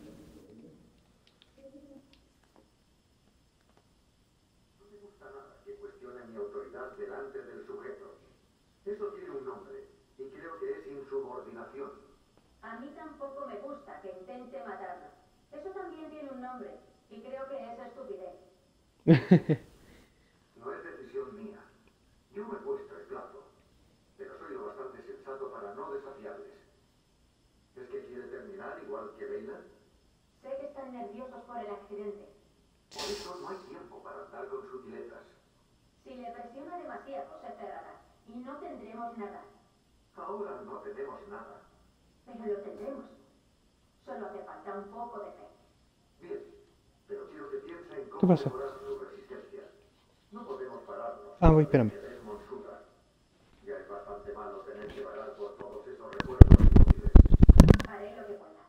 Speaker 4: No me gusta nada que cuestione mi autoridad delante del sujeto. Eso tiene un nombre y creo que es insubordinación.
Speaker 3: A mí tampoco me gusta que intente matarlo. Eso también tiene un nombre y creo que es estupidez.
Speaker 4: No es decisión mía. Yo me he puesto el plato, pero soy lo bastante sensato para no desafiarles. ¿Es que quiere terminar igual que Leila?
Speaker 3: Sé que están nerviosos por el accidente.
Speaker 4: Por eso no hay tiempo para andar con sutilezas.
Speaker 3: Si le presiona demasiado, se cerrará y no tendremos nada.
Speaker 4: Ahora no tenemos nada.
Speaker 3: Pero lo tendremos. Solo hace falta un poco de fe.
Speaker 4: Bien, pero quiero que piense en
Speaker 1: ¿Qué
Speaker 4: cómo
Speaker 1: pasa?
Speaker 4: mejorar su resistencia. No podemos pararnos.
Speaker 1: Ah, voy, espérame.
Speaker 4: Monsuda. Ya es bastante malo tener que pagar por todos esos recuerdos inútiles.
Speaker 3: Haré lo que pueda.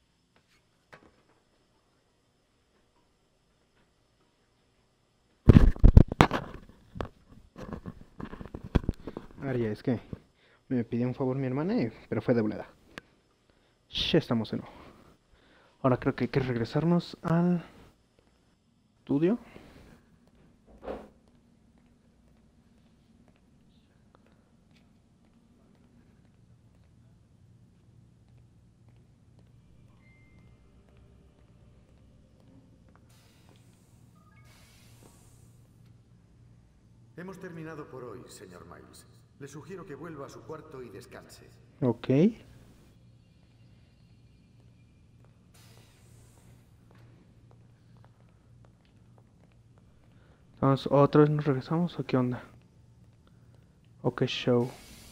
Speaker 1: Aria, es que me pidió un favor mi hermana, y- pero fue de volada. Ya estamos de nuevo. Ahora creo que hay que regresarnos al estudio.
Speaker 4: Hemos terminado por hoy, señor Miles. Le sugiero que vuelva a su cuarto y descanse.
Speaker 1: Ok. Entonces, ¿otra vez nos regresamos o qué onda? ¿O qué show?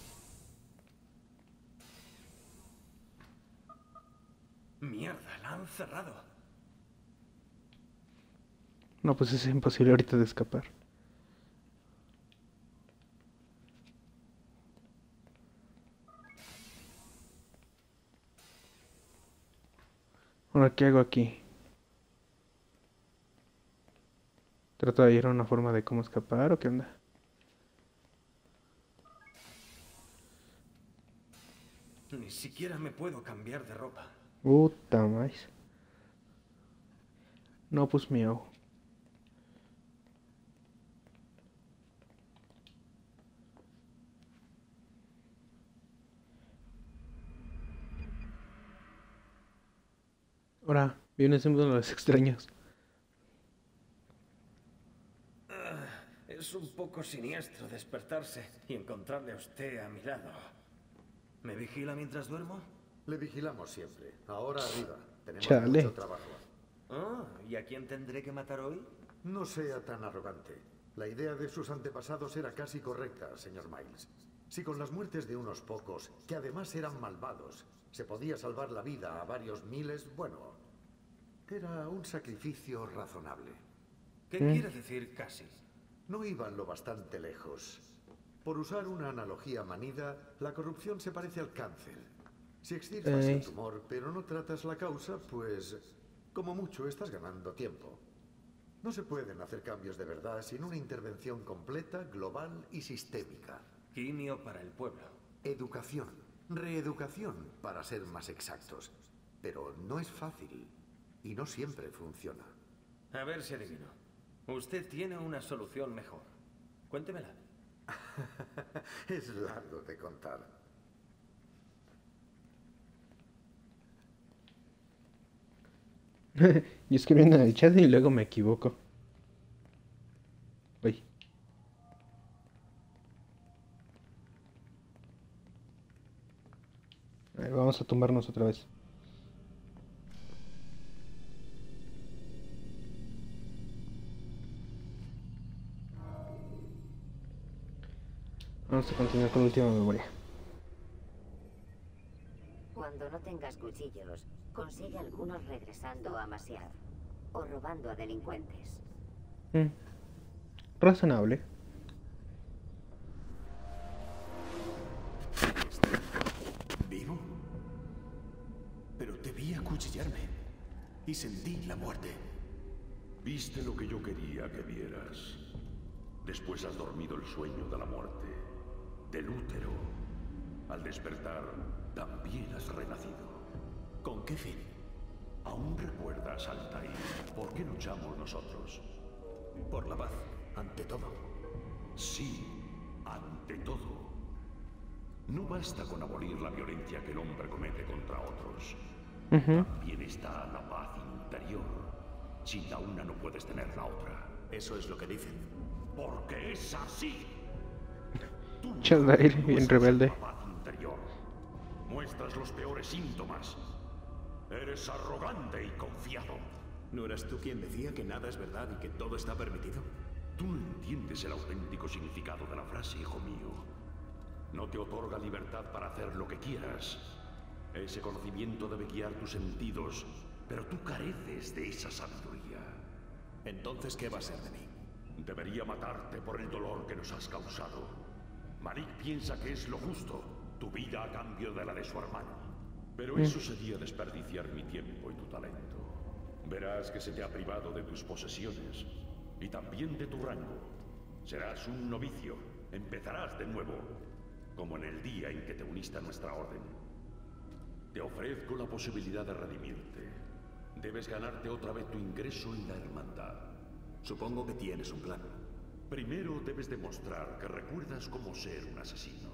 Speaker 5: Mierda, la han cerrado.
Speaker 1: No, pues es imposible ahorita de escapar. Ahora, ¿qué hago aquí? ¿Trato de hallar una forma de cómo escapar o qué onda?
Speaker 5: Ni siquiera me puedo cambiar de ropa.
Speaker 1: Puta más. No, pues miau. Ahora, viene siendo los extraños.
Speaker 5: Es un poco siniestro despertarse y encontrarle a usted a mi lado. ¿Me vigila mientras duermo?
Speaker 4: Le vigilamos siempre. Ahora arriba. Tenemos
Speaker 1: Chale.
Speaker 4: mucho trabajo.
Speaker 5: Ah, ¿y a quién tendré que matar hoy?
Speaker 4: No sea tan arrogante. La idea de sus antepasados era casi correcta, señor Miles. Si con las muertes de unos pocos, que además eran malvados, se podía salvar la vida a varios miles, bueno, era un sacrificio razonable.
Speaker 5: ¿Qué quiere decir casi?
Speaker 4: No iban lo bastante lejos. Por usar una analogía manida, la corrupción se parece al cáncer. Si extirpas
Speaker 1: Eh.
Speaker 4: el tumor, pero no tratas la causa, pues, como mucho, estás ganando tiempo. No se pueden hacer cambios de verdad sin una intervención completa, global y sistémica.
Speaker 5: Quimio para el pueblo.
Speaker 4: Educación. Reeducación, para ser más exactos. Pero no es fácil. Y no siempre funciona.
Speaker 5: A ver si adivino. Usted tiene una solución mejor. Cuéntemela.
Speaker 4: Es largo de contar.
Speaker 1: Yo escribiendo en el chat y luego me equivoco. Uy. A ver, vamos a tumbarnos otra vez. Vamos a continuar con la última memoria.
Speaker 6: Cuando no tengas cuchillos, consigue algunos regresando a Masyar o robando a delincuentes.
Speaker 1: Mm. Razonable.
Speaker 8: ¿Vivo? Pero te vi acuchillarme y sentí la muerte.
Speaker 9: Viste lo que yo quería que vieras. Después has dormido el sueño de la muerte, del útero. Al despertar, también has renacido.
Speaker 8: ¿Con qué fin?
Speaker 9: ¿Aún recuerdas, Altair, por qué luchamos nosotros?
Speaker 8: Por la paz, ante todo.
Speaker 9: Sí, ante todo. No basta con abolir la violencia que el hombre comete contra otros.
Speaker 1: Uh-huh.
Speaker 9: También está la paz interior. Sin la una no puedes tener la otra.
Speaker 8: Eso es lo que dicen.
Speaker 9: Porque es así. Tú
Speaker 1: Altair, bien rebelde.
Speaker 9: la paz interior. Muestras los peores síntomas. Eres arrogante y confiado.
Speaker 8: ¿No eras tú quien decía que nada es verdad y que todo está permitido?
Speaker 9: Tú no entiendes el auténtico significado de la frase, hijo mío. No te otorga libertad para hacer lo que quieras. Ese conocimiento debe guiar tus sentidos, pero tú careces de esa sabiduría.
Speaker 8: Entonces, ¿qué va a ser de mí?
Speaker 9: Debería matarte por el dolor que nos has causado. Malik piensa que es lo justo, tu vida a cambio de la de su hermano. Pero eso sería desperdiciar mi tiempo y tu talento. Verás que se te ha privado de tus posesiones y también de tu rango. Serás un novicio, empezarás de nuevo, como en el día en que te uniste a nuestra orden. Te ofrezco la posibilidad de redimirte. Debes ganarte otra vez tu ingreso en la hermandad.
Speaker 8: Supongo que tienes un plan.
Speaker 9: Primero debes demostrar que recuerdas cómo ser un asesino.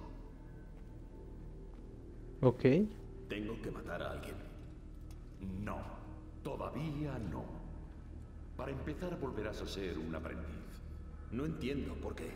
Speaker 1: Ok.
Speaker 8: Tengo que matar a alguien.
Speaker 9: No, todavía no. Para empezar volverás a ser un aprendiz.
Speaker 8: No entiendo por qué.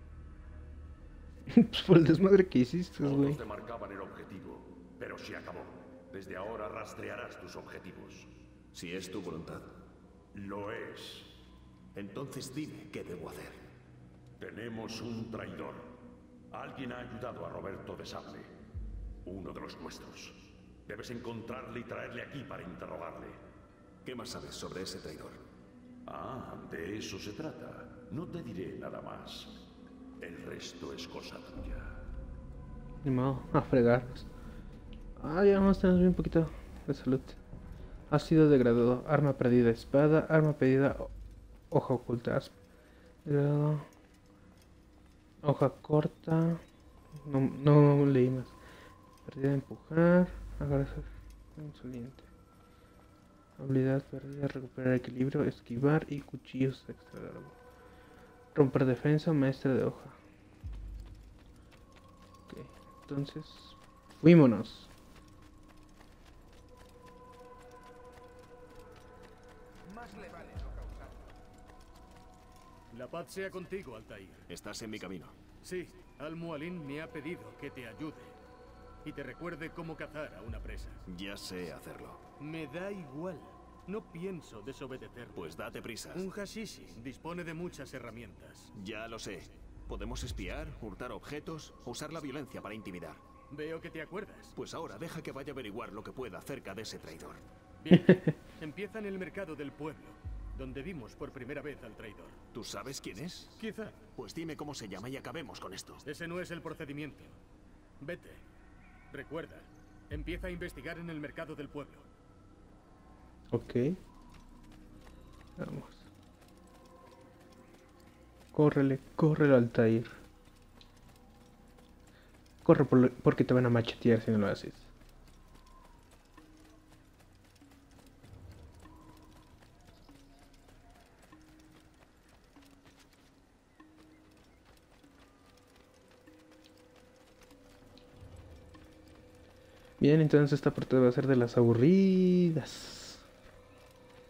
Speaker 1: Pues por el desmadre que hiciste, güey.
Speaker 9: Todos te marcaban el objetivo, pero se acabó. Desde ahora rastrearás tus objetivos.
Speaker 8: Si es tu voluntad.
Speaker 9: Lo es.
Speaker 8: Entonces dime qué debo hacer.
Speaker 9: Tenemos un traidor. Alguien ha ayudado a Roberto de Sable. Uno de los nuestros. Debes encontrarle y traerle aquí para interrogarle.
Speaker 8: ¿Qué más sabes sobre ese traidor?
Speaker 9: Ah, de eso se trata. No te diré nada más. El resto es cosa tuya.
Speaker 1: Ni modo, a fregar. Ah, ya vamos a tener un poquito de salud. Ha sido degradado. Arma perdida, espada. Arma perdida, hoja oculta. Degradado. Hoja corta. No, no leí más. Perdida, empujar. Agarrar. Insolente. Habilidad perdida, recuperar equilibrio, esquivar y cuchillos extra largo. Romper defensa, maestra de hoja. Ok, entonces fuímonos.
Speaker 5: Más le vale no causar. La paz sea contigo, Altair.
Speaker 8: Estás en mi camino.
Speaker 5: Sí, Al-Mualim me ha pedido que te ayude y te recuerde cómo cazar a una presa.
Speaker 8: Ya sé hacerlo.
Speaker 5: Me da igual. No pienso desobedecer.
Speaker 8: Pues date prisa.
Speaker 5: Un hashishi dispone de muchas herramientas.
Speaker 8: Ya lo sé. Podemos espiar, hurtar objetos, o usar la violencia para intimidar.
Speaker 5: Veo que te acuerdas.
Speaker 8: Pues ahora deja que vaya a averiguar lo que pueda acerca de ese traidor.
Speaker 5: Bien, empieza en el mercado del pueblo, donde vimos por primera vez al traidor.
Speaker 8: ¿Tú sabes quién es?
Speaker 5: Quizá.
Speaker 8: Pues dime cómo se llama y acabemos con esto.
Speaker 5: Ese no es el procedimiento. Vete. Recuerda, empieza a investigar en el mercado del pueblo.
Speaker 1: Ok. Vamos. Córrele, córrele, Altair. Corre por, porque te van a machetear si no lo haces. Bien, entonces esta parte va a ser de las aburridas.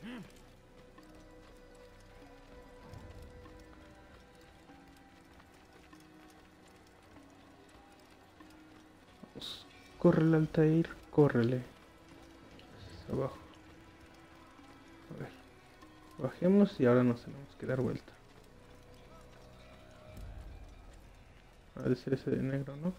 Speaker 1: Vamos. Córrele, Altair, córrele. Hacia abajo. A ver. Bajemos y ahora nos tenemos que dar vuelta. Ha de ser ese de negro, ¿no?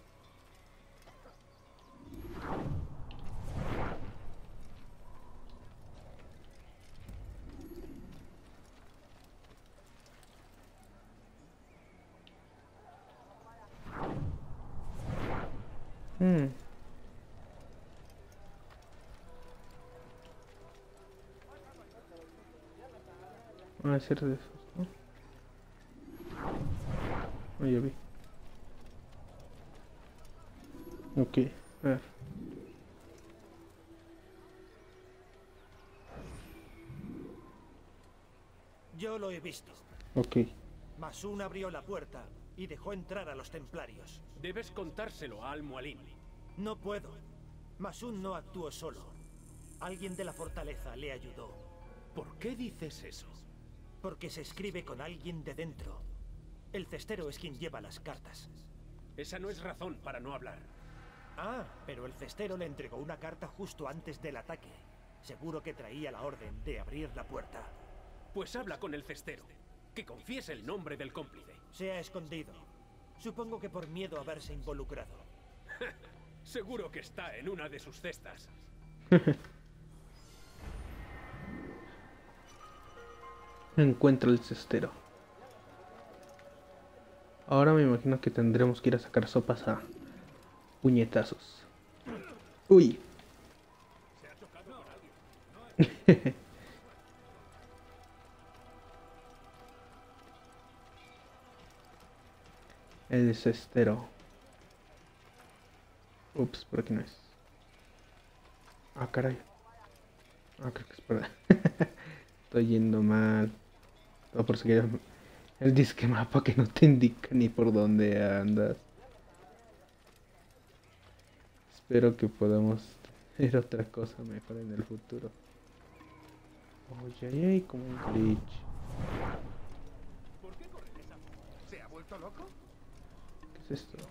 Speaker 1: Hmm. Va a ser de esos, ¿no? Oh, ya vi. Ok, a ver.
Speaker 5: Yo lo he visto.
Speaker 1: Ok.
Speaker 5: Masun abrió la puerta y dejó entrar a los templarios.
Speaker 10: Debes contárselo a Al-Mualim.
Speaker 5: No puedo. Masun no actuó solo. Alguien de la fortaleza le ayudó.
Speaker 10: ¿Por qué dices eso?
Speaker 5: Porque se escribe con alguien de dentro. El cestero es quien lleva las cartas.
Speaker 10: Esa no es razón para no hablar.
Speaker 5: Ah, pero el cestero le entregó una carta justo antes del ataque. Seguro que traía la orden de abrir la puerta.
Speaker 10: Pues habla con el cestero. Que confiese el nombre del cómplice.
Speaker 5: Se ha escondido. Supongo que por miedo a verse involucrado.
Speaker 10: Seguro que está en una de sus cestas.
Speaker 1: Encuentra el cestero. Ahora me imagino que tendremos que ir a sacar sopas a puñetazos. Uy. El cestero. Ups, por aquí no es. Ah, caray. Ah, creo que es por ahí. Estoy yendo mal. Todo por seguir el disque mapa que no te indica ni por dónde andas. Espero que podamos tener otra cosa mejor en el futuro. Oye, ahí hay como un glitch.
Speaker 7: ¿Por qué corre esa? ¿Se ha vuelto loco?
Speaker 1: ¿Qué es esto?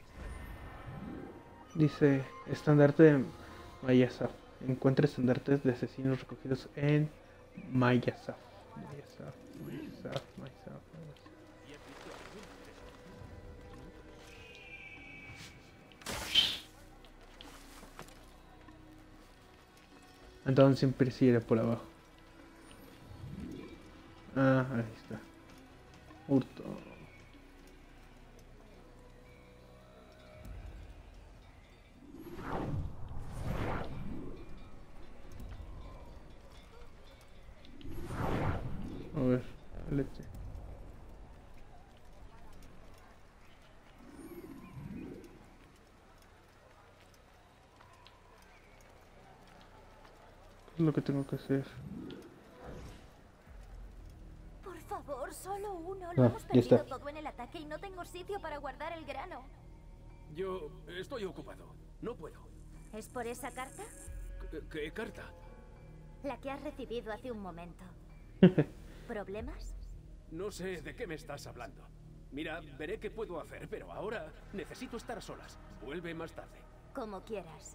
Speaker 1: Dice estandarte de Mayasaf. Encuentra estandartes de asesinos recogidos en Mayasaf. Mayasaf, Mayasaf, Mayasaf, Mayasaf. Entonces siempre sí era por abajo. Ah, ahí está. Hurto. A ver, leche. ¿Qué es lo que tengo que hacer?
Speaker 11: Por favor, solo uno. Lo
Speaker 1: Ah,
Speaker 11: hemos
Speaker 1: ya
Speaker 11: perdido
Speaker 1: está.
Speaker 11: todo en el ataque y no tengo sitio para guardar el grano.
Speaker 10: Yo estoy ocupado. No puedo.
Speaker 11: ¿Es por esa carta?
Speaker 10: ¿Qué, qué carta?
Speaker 11: La que has recibido hace un momento. ¿Problemas?
Speaker 10: No sé de qué me estás hablando. Mira, veré qué puedo hacer, pero ahora necesito estar a solas. Vuelve más tarde.
Speaker 11: Como quieras.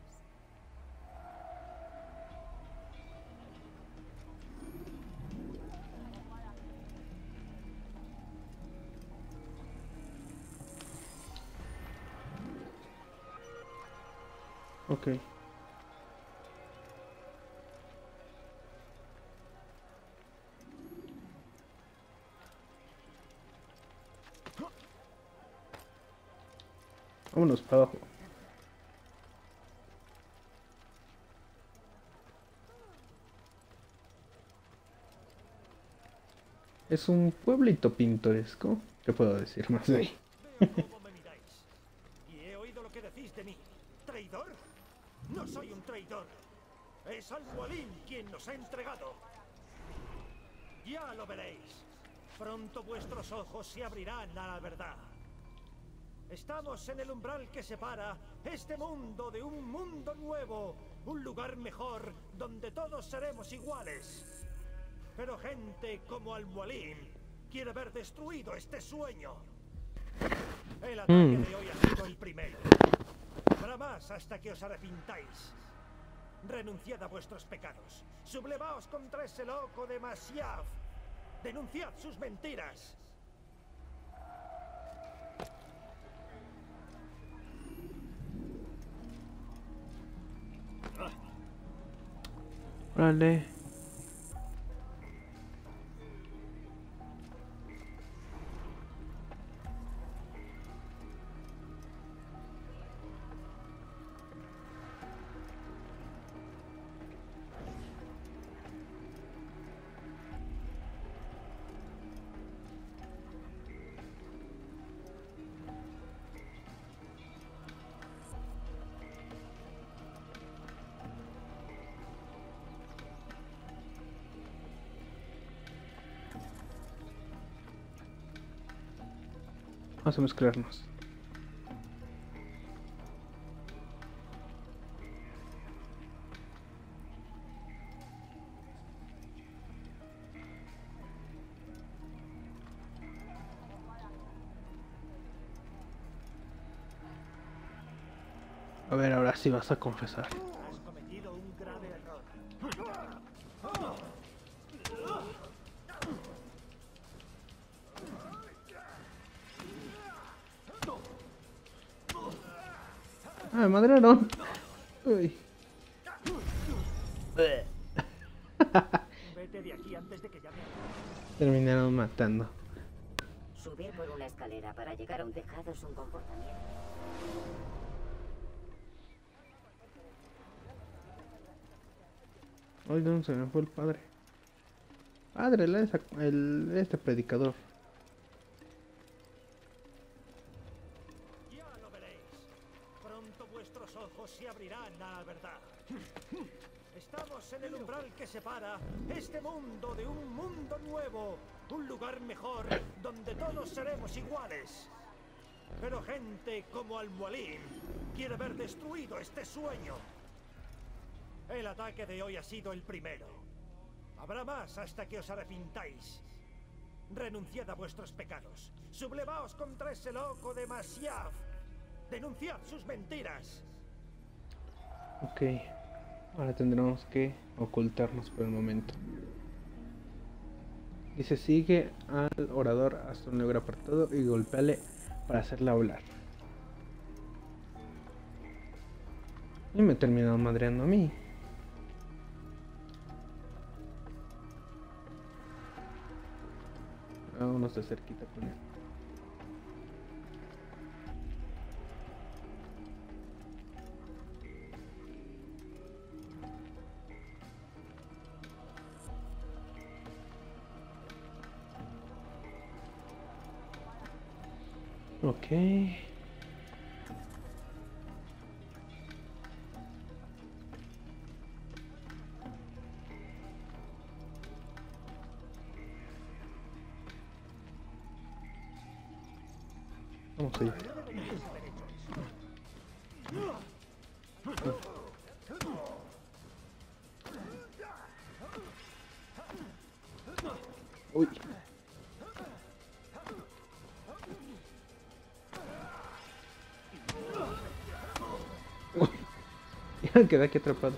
Speaker 1: Ok. Vámonos para abajo. Es un pueblito pintoresco. ¿Qué puedo decir más de ahí?
Speaker 5: Veo cómo me miráis. Y he oído lo que decís de mí. ¿Traidor? No soy un traidor. Es Al-Mualim quien nos ha entregado. Ya lo veréis. Pronto vuestros ojos se abrirán a la verdad. Estamos en el umbral que separa este mundo de un mundo nuevo. Un lugar mejor donde todos seremos iguales. Pero gente como Al-Mualim quiere ver destruido este sueño. El ataque
Speaker 1: Mm.
Speaker 5: de hoy ha sido el primero. Habrá más hasta que os arrepintáis. Renunciad a vuestros pecados. Sublevaos contra ese loco de Masyaf. Denunciad sus mentiras.
Speaker 1: Vale. Vamos a mezclarnos. A ver, ahora sí vas a confesar.
Speaker 5: Has cometido un grave error.
Speaker 1: Ah, me madrearon. Uy.
Speaker 5: Vete de aquí antes de que llame.
Speaker 1: Terminaron matando.
Speaker 6: Subir por una escalera para llegar a un tejado es un comportamiento.
Speaker 1: Ay, ¿dónde se me fue el padre? Padre, el, esa- el este predicador.
Speaker 5: Ya lo veréis. Pronto vuestros ojos se abrirán a la verdad. Estamos en el umbral que separa este mundo de un mundo nuevo. Un lugar mejor donde todos seremos iguales. Pero gente como Al-Mualim quiere ver destruido este sueño. El ataque de hoy ha sido el primero. Habrá más hasta que os arrepintáis. Renunciad a vuestros pecados. Sublevaos contra ese loco de Masyaf. Denunciad sus mentiras.
Speaker 1: Ok. Ahora tendremos que ocultarnos por el momento. Dice, sigue al orador hasta un lugar apartado y golpéale para hacerla hablar. Y me terminaron madreando a mí. Vámonos de cerquita con él. Ok. Vamos a ir. Uy. Uy. Ya quedé aquí atrapado.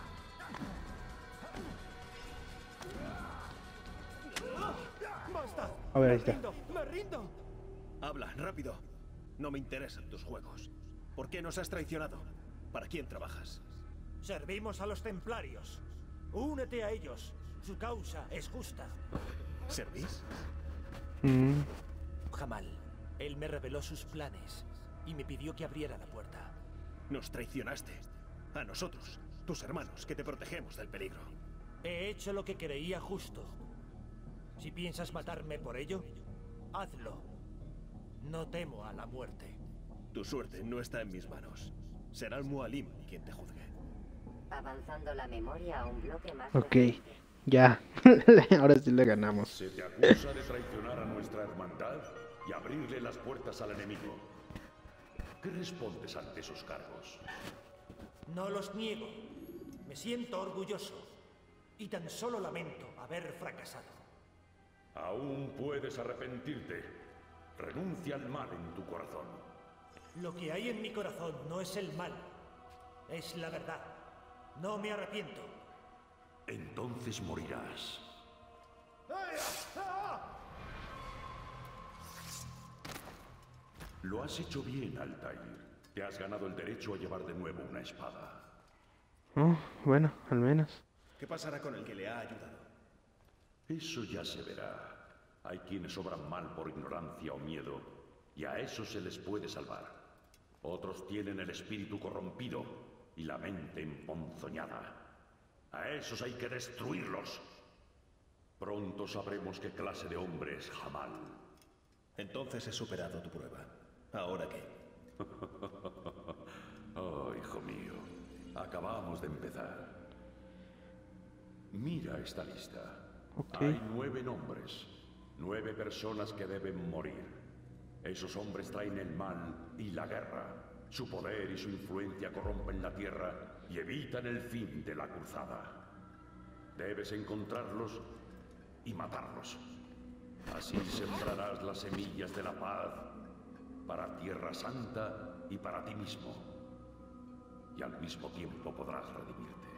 Speaker 5: ¡Basta!
Speaker 1: A ver, ahí
Speaker 5: ¡Me
Speaker 1: está.
Speaker 5: rindo! ¡Me rindo!
Speaker 8: Habla, rápido. No me interesan tus juegos. ¿Por qué nos has traicionado? ¿Para quién trabajas?
Speaker 5: Servimos a los templarios. Únete a ellos. Su causa es justa.
Speaker 8: ¿Servís?
Speaker 1: Mm.
Speaker 5: Jamal, él me reveló sus planes y me pidió que abriera la puerta.
Speaker 8: Nos traicionaste. A nosotros, tus hermanos, que te protegemos del peligro.
Speaker 5: He hecho lo que creía justo. Si piensas matarme por ello, hazlo. No temo a la muerte.
Speaker 8: Tu suerte no está en mis manos. Será el Mualim quien te juzgue.
Speaker 6: Avanzando la memoria a un bloque más.
Speaker 1: Ok, ya. Ahora sí le ganamos.
Speaker 9: Se te acusa de traicionar a nuestra hermandad y abrirle las puertas al enemigo. ¿Qué respondes ante esos cargos?
Speaker 5: No los niego. Me siento orgulloso. Y tan solo lamento haber fracasado.
Speaker 9: Aún puedes arrepentirte. Renuncia al mal en tu corazón.
Speaker 5: Lo que hay en mi corazón no es el mal, es la verdad. No me arrepiento.
Speaker 9: Entonces morirás. Lo has hecho bien, Altair. Te has ganado el derecho a llevar de nuevo una espada.
Speaker 1: Oh, bueno, al menos.
Speaker 8: ¿Qué pasará con el que le ha ayudado?
Speaker 9: Eso ya se verá. Hay quienes obran mal por ignorancia o miedo, y a esos se les puede salvar. Otros tienen el espíritu corrompido y la mente emponzoñada. A esos hay que destruirlos. Pronto sabremos qué clase de hombre es Jamal.
Speaker 8: Entonces he superado tu prueba. ¿Ahora qué?
Speaker 9: Oh, hijo mío. Acabamos de empezar. Mira esta lista.
Speaker 1: Okay.
Speaker 9: Hay nueve nombres. Nueve personas que deben morir. Esos hombres traen el mal y la guerra. Su poder y su influencia corrompen la tierra y evitan el fin de la cruzada. Debes encontrarlos y matarlos. Así sembrarás las semillas de la paz para Tierra Santa y para ti mismo. Y al mismo tiempo podrás redimirte.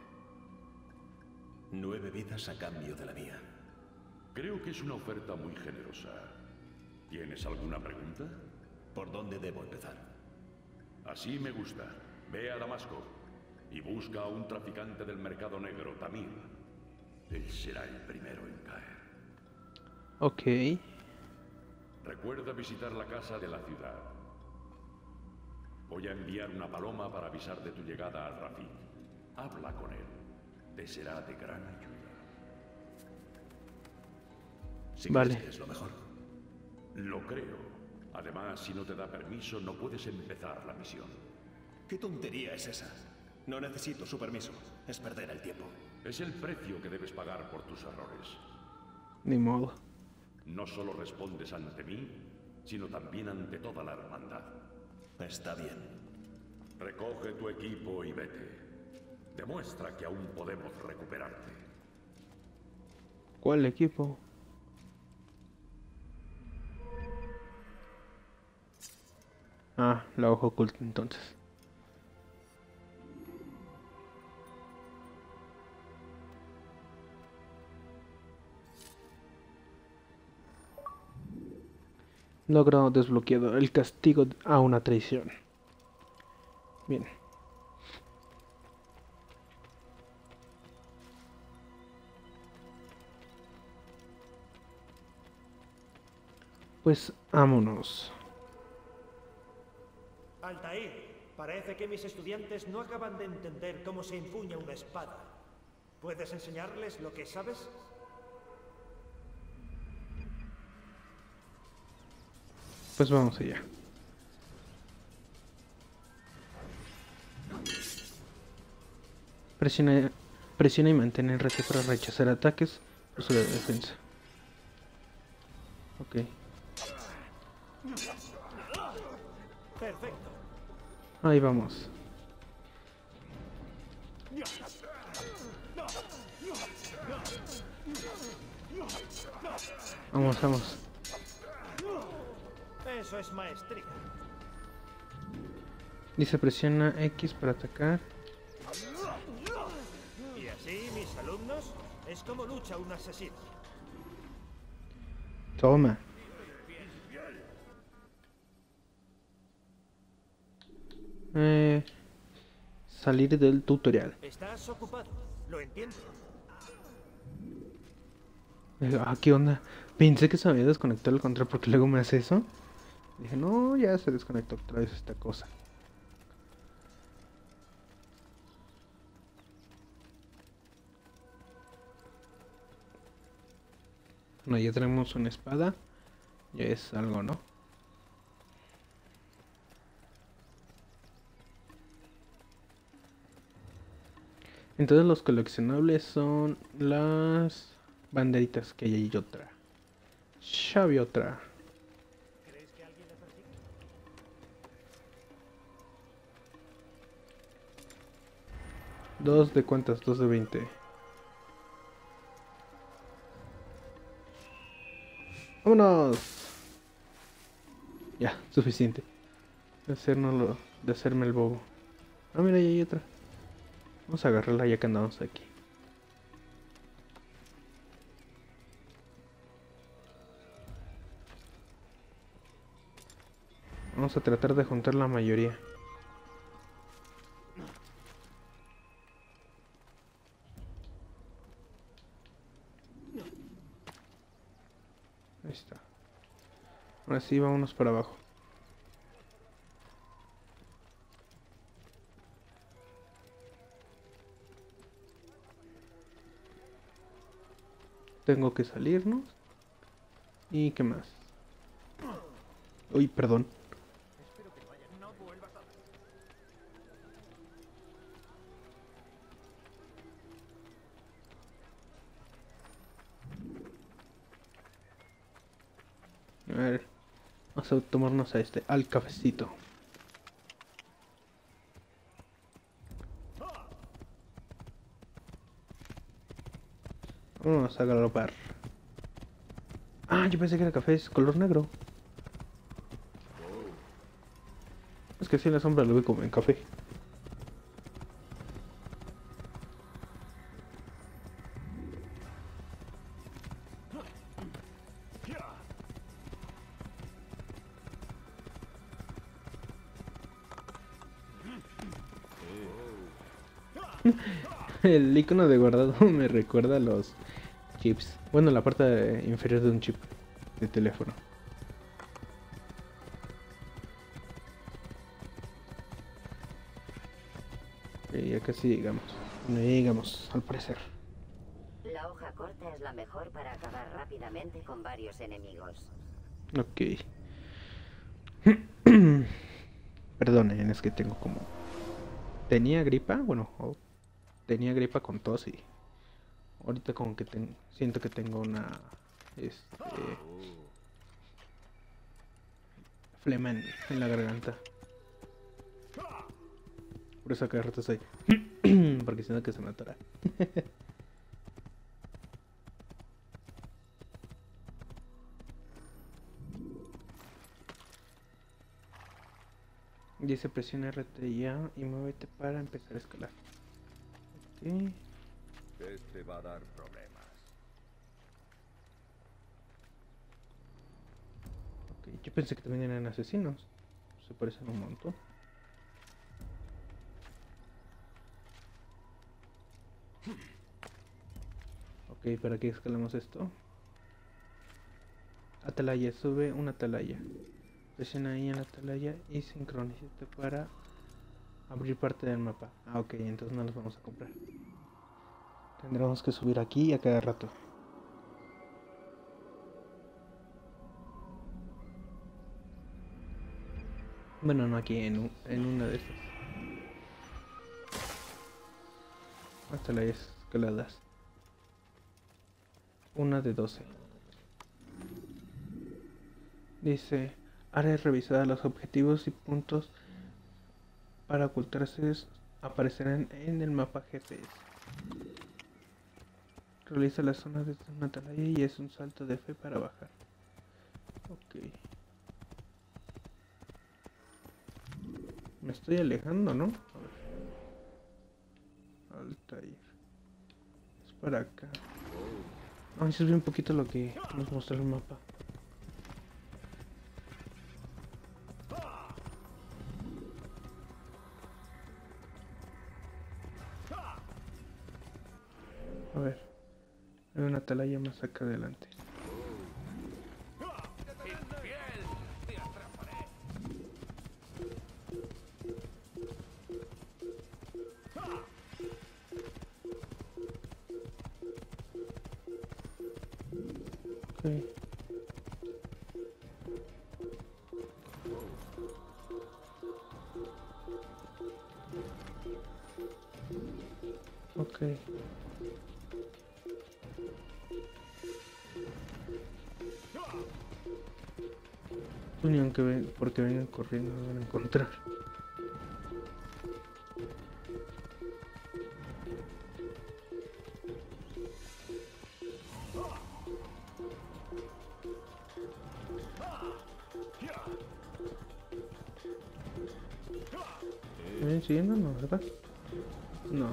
Speaker 8: Nueve vidas a cambio de la mía.
Speaker 9: Creo que es una oferta muy generosa. ¿Tienes alguna pregunta?
Speaker 8: ¿Por dónde debo empezar?
Speaker 9: Así me gusta. Ve a Damasco y busca a un traficante del mercado negro, Tamir. Él será el primero en caer.
Speaker 1: Ok.
Speaker 9: Recuerda visitar la casa de la ciudad. Voy a enviar una paloma para avisar de tu llegada al Rafik. Habla con él. Te será de gran ayuda.
Speaker 8: ¿Sí
Speaker 1: Vale.
Speaker 8: crees que es lo mejor?
Speaker 9: Lo creo. Además, si no te da permiso, no puedes empezar la misión.
Speaker 8: ¿Qué tontería es esa? No necesito su permiso. Es perder el tiempo.
Speaker 9: Es el precio que debes pagar por tus errores.
Speaker 1: Ni modo.
Speaker 9: No solo respondes ante mí, sino también ante toda la hermandad.
Speaker 8: Está bien.
Speaker 9: Recoge tu equipo y vete. Demuestra que aún podemos recuperarte.
Speaker 1: ¿Cuál equipo? Ah, la hoja oculta entonces. Logro desbloqueado el castigo a una traición. Bien. Pues vámonos.
Speaker 5: Altair, parece que mis estudiantes no acaban de entender cómo se empuña una espada. ¿Puedes enseñarles lo que sabes?
Speaker 1: Pues vamos allá. Presiona, presiona y mantén el reto para rechazar ataques. Uso de defensa. Ok.
Speaker 5: Perfecto.
Speaker 1: Ahí vamos. Vamos, vamos.
Speaker 5: Eso es maestría.
Speaker 1: Dice presiona X para atacar.
Speaker 5: Y así, mis alumnos, es como lucha un asesino.
Speaker 1: Toma. Eh, salir del tutorial.
Speaker 5: Estás ocupado, lo entiendo.
Speaker 1: Ah, ¿qué onda? Pensé que se había desconectado el control porque luego me hace eso. Dije, no, ya se desconectó otra vez esta cosa. Bueno, ya tenemos una espada. Ya es algo, ¿no? Entonces los coleccionables son las banderitas que hay otra. Ya vi otra.
Speaker 5: ¿Crees que alguien le persigue?
Speaker 1: Dos de cuántas, dos de veinte. ¡Vámonos! Ya, suficiente. De hacernoslo, de hacerme el bobo. Ah, mira, ya hay otra. Vamos a agarrarla ya que andamos aquí. Vamos a tratar de juntar la mayoría. Ahí está. Ahora sí, vámonos para abajo. Tengo que salirnos. ¿Y qué más? Uy, perdón. A ver, vamos a tomarnos a este, al cafecito. Vamos a galopar. Ah, yo pensé que era café, es color negro. Es que sí, la sombra lo vi como en café. El icono de guardado me recuerda a los chips. Bueno, la parte inferior de un chip de teléfono. Y ya casi llegamos. No llegamos, al parecer.
Speaker 6: La hoja corta es la mejor para acabar rápidamente con varios enemigos.
Speaker 1: Ok. Perdonen, es que tengo como... Tenía gripa, bueno, o tenía gripa con tos y... Ahorita como que tengo... Siento que tengo una... Este... Flema en, en la garganta. Por eso cada rato estoy... Porque siento que se me atora. Dice presiona R T y A y muévete para empezar a escalar. Ok.
Speaker 12: Este va a dar problemas.
Speaker 1: Ok, yo pensé que también eran asesinos. Se parecen un montón. Ok, ¿para qué escalamos esto? Atalaya, sube una atalaya. Presiona ahí en la atalaya y sincronízate para abrir parte del mapa. Ah, ok, entonces no los vamos a comprar. Tendremos que subir aquí a cada rato. Bueno, no aquí, en, un, en una de estas. Atalayas escaladas. Una de doce. Dice... Área revisada, los objetivos y puntos para ocultarse aparecerán en el mapa G P S. Realiza la zona desde una atalaya y es un salto de fe para bajar. Ok. Me estoy alejando, ¿no? A ver. Altair. Es para acá. Ay, se ve un poquito lo que nos mostró el mapa. A ver, hay una atalaya más acá adelante. Okay. Okay. Ni aunque ven, porque vengan corriendo me van a encontrar. vienen siguiendo? No, ¿verdad? No.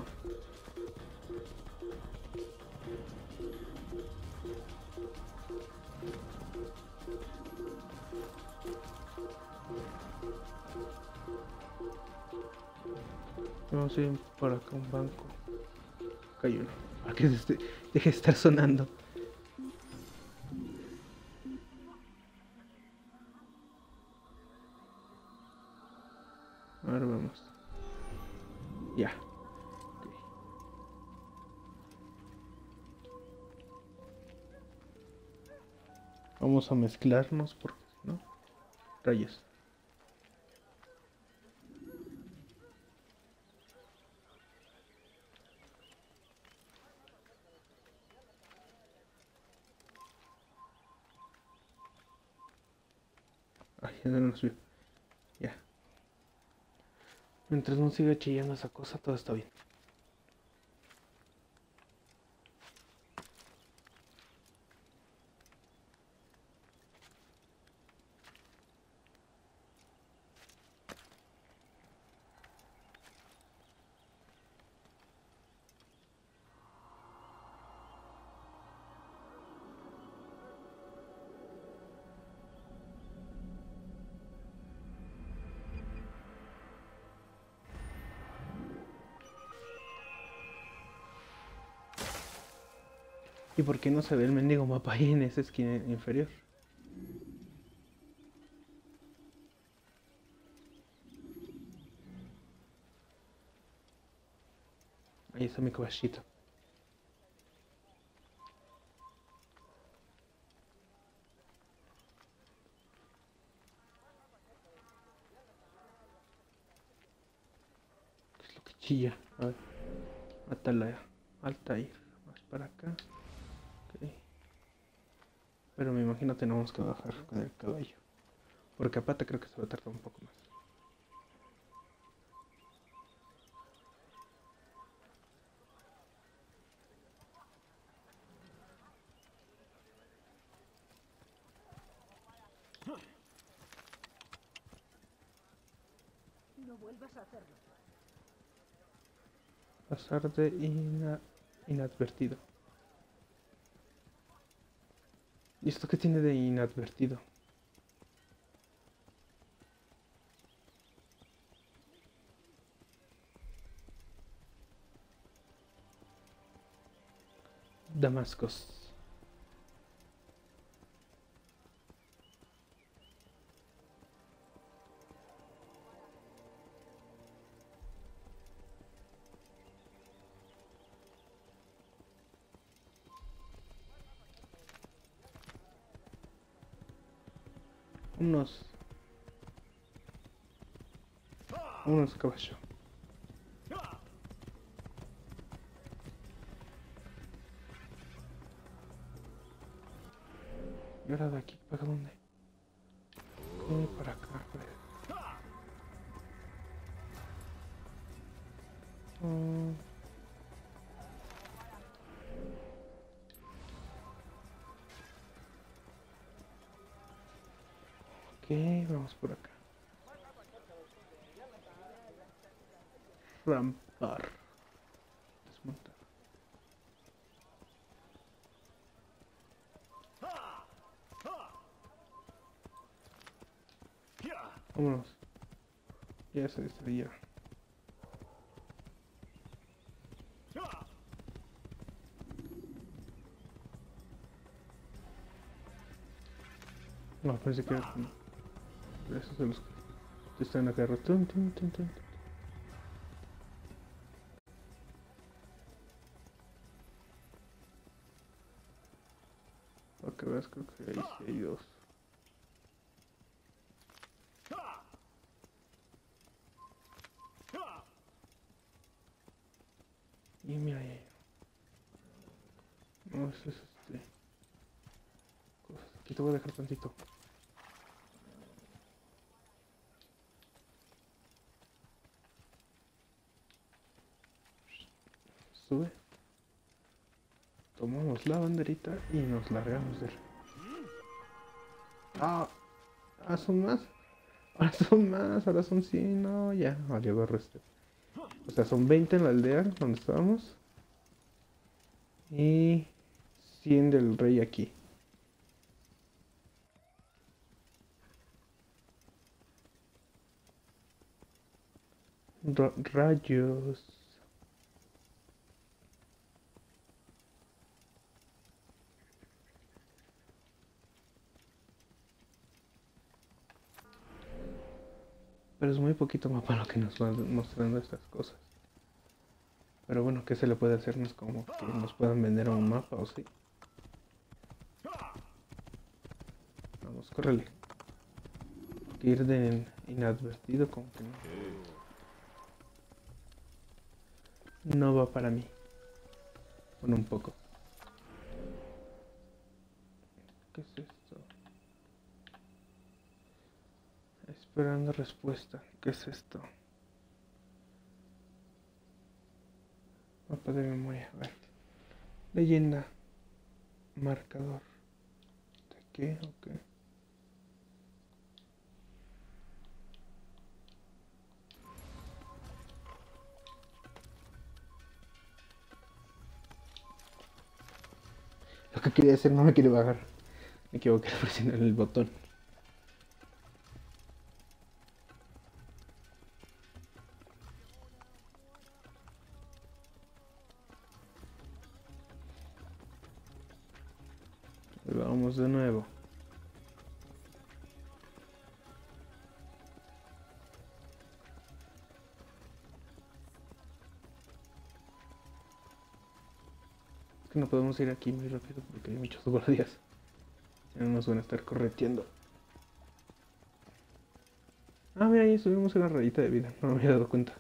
Speaker 1: Vamos a ir por acá a un banco. Acá hay uno. Para que este, deje de estar sonando. Ahora vamos. Ya. Okay. Vamos a mezclarnos porque si no. Rayos. Ay, ya no nos vio. Ya. Mientras no siga chillando esa cosa, todo está bien. ¿Y por qué no se ve el mendigo mapa ahí en esa esquina inferior? Ahí está mi caballito. ¿Qué es lo que chilla? A ver. Mátala. Altair. Más para acá. Okay. Pero me imagino tenemos que bajar con el caballo. Porque a pata creo que se va a tardar un poco más.
Speaker 5: No vuelvas a hacerlo.
Speaker 1: Pasar de ina inadvertido. ¿Y esto qué tiene de inadvertido? Damascus. Unos... Unos caballos. ¿Y ahora de aquí para dónde? Okay, para acá, para acá. Mm. Ok, vamos por acá. Rampar. Desmontar. Vámonos. Ya se distraía. No, pensé que era como... Esos son los que están acá. Tun, tun, tun, tun. Ok, ves, creo que ahí sí hay dos. Y mira ahí. No, eso es este... Cosas. Aquí te voy a dejar tantito. Sube. Tomamos la banderita y nos largamos de... Ah, ¿ah, son más? Ahora son más, ahora son cien, no, ya, vale, agarro este. O sea, son veinte en la aldea donde estábamos. Y cien del rey aquí. Ra- rayos. Pero es muy poquito mapa lo que nos van mostrando estas cosas. Pero bueno, ¿qué se le puede hacer? No es como que nos puedan vender a un mapa, ¿o sí? Vamos, córrele. Que ir de inadvertido como que no. No va para mí. Bueno, un poco. ¿Qué es esto? Esperando respuesta. ¿Qué es esto? Mapa de memoria. A ver. Leyenda. Marcador. ¿De qué o qué? Lo que quería hacer no me quiere bajar. Me equivoqué al presionar el botón. Vamos de nuevo. Es que no podemos ir aquí muy rápido porque hay muchos guardias. Si no nos van a estar correteando. Ah, mira, ahí subimos una rayita de vida. No me había dado cuenta.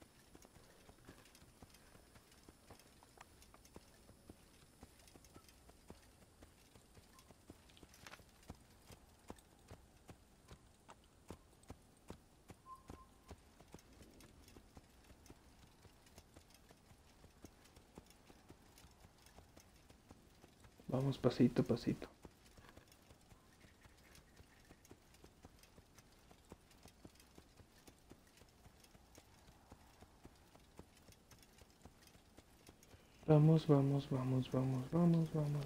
Speaker 1: Vamos pasito a pasito. Vamos, vamos, vamos, vamos, vamos, vamos.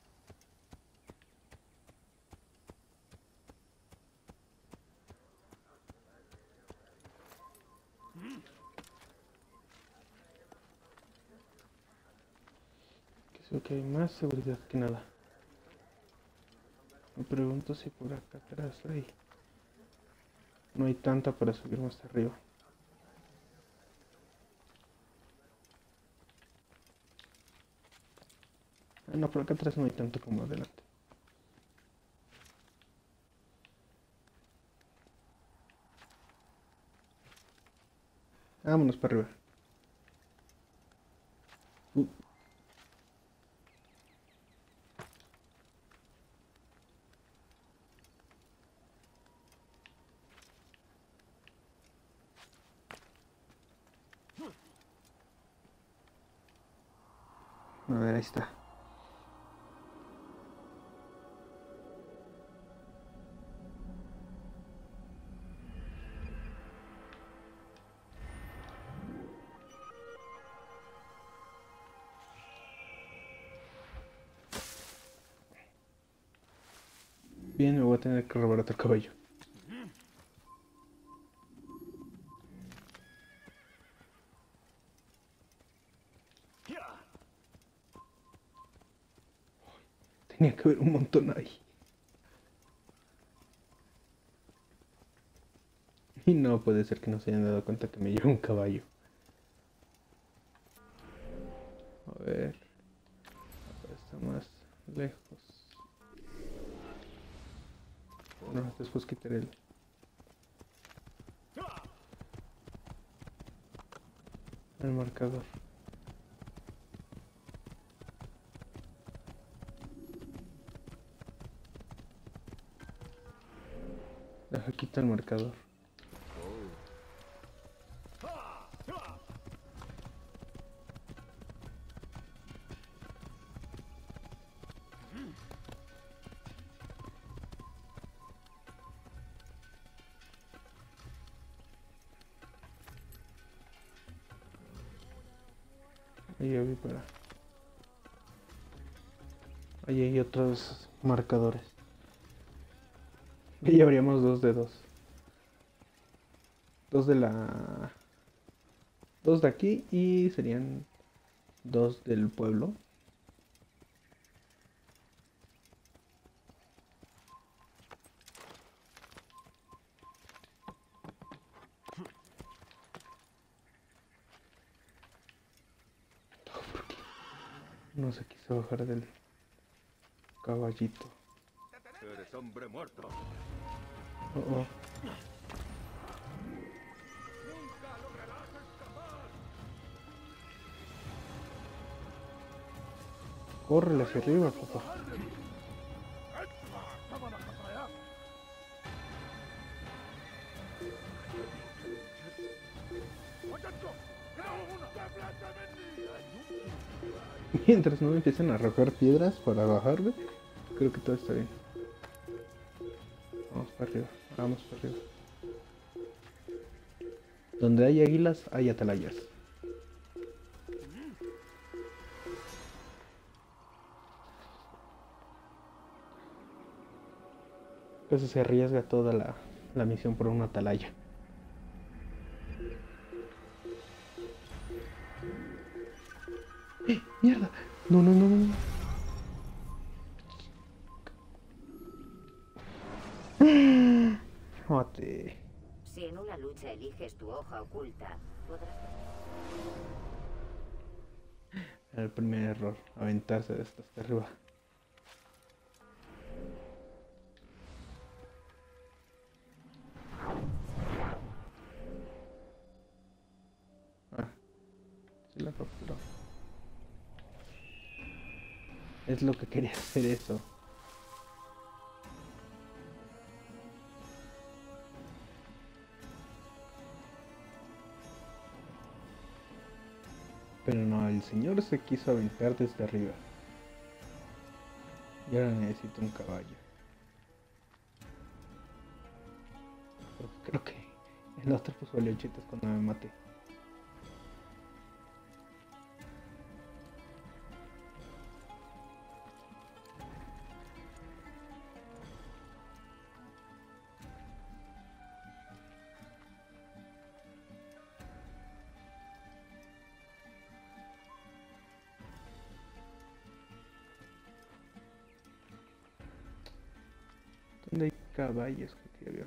Speaker 1: Creo que hay más seguridad que nada. Me pregunto si por acá atrás hay. No hay tanta para subir más arriba. Ah, no, por acá atrás no hay tanto como adelante. Vámonos para arriba. Uh. A ver, ahí está. Bien, me voy a tener que robar otro caballo. Tenía que haber un montón ahí. Y no puede ser que no se hayan dado cuenta que me lleva un caballo. A ver. Acá está más lejos. No, después quitaré el... el marcador. Deja quitar el marcador. Ahí ya vi para... Ahí hay otros marcadores. Y ya habríamos dos de dos. Dos de la... Dos de aquí y serían dos del pueblo. No se quiso bajar del caballito.
Speaker 12: Eres hombre muerto.
Speaker 1: Oh, oh. Córrele hacia arriba, papá. Mientras no me empiecen a arrojar piedras para bajarme, creo que todo está bien. Vamos para arriba, vamos para arriba. Donde hay águilas, hay atalayas. Entonces se arriesga toda la, la misión por una atalaya. ¡Eh! ¡Mierda! No, no, no, no. Mate.
Speaker 6: Si en una lucha eliges tu hoja oculta, podrás...
Speaker 1: El primer error, aventarse de esto hasta arriba. Ah, sí la capturó. Es lo que quería hacer eso. Pero no, el señor se quiso aventar desde arriba. Y ahora necesito un caballo. Porque creo que el otro puso lechitas cuando me maté. ¿Dónde hay caballos? Que había.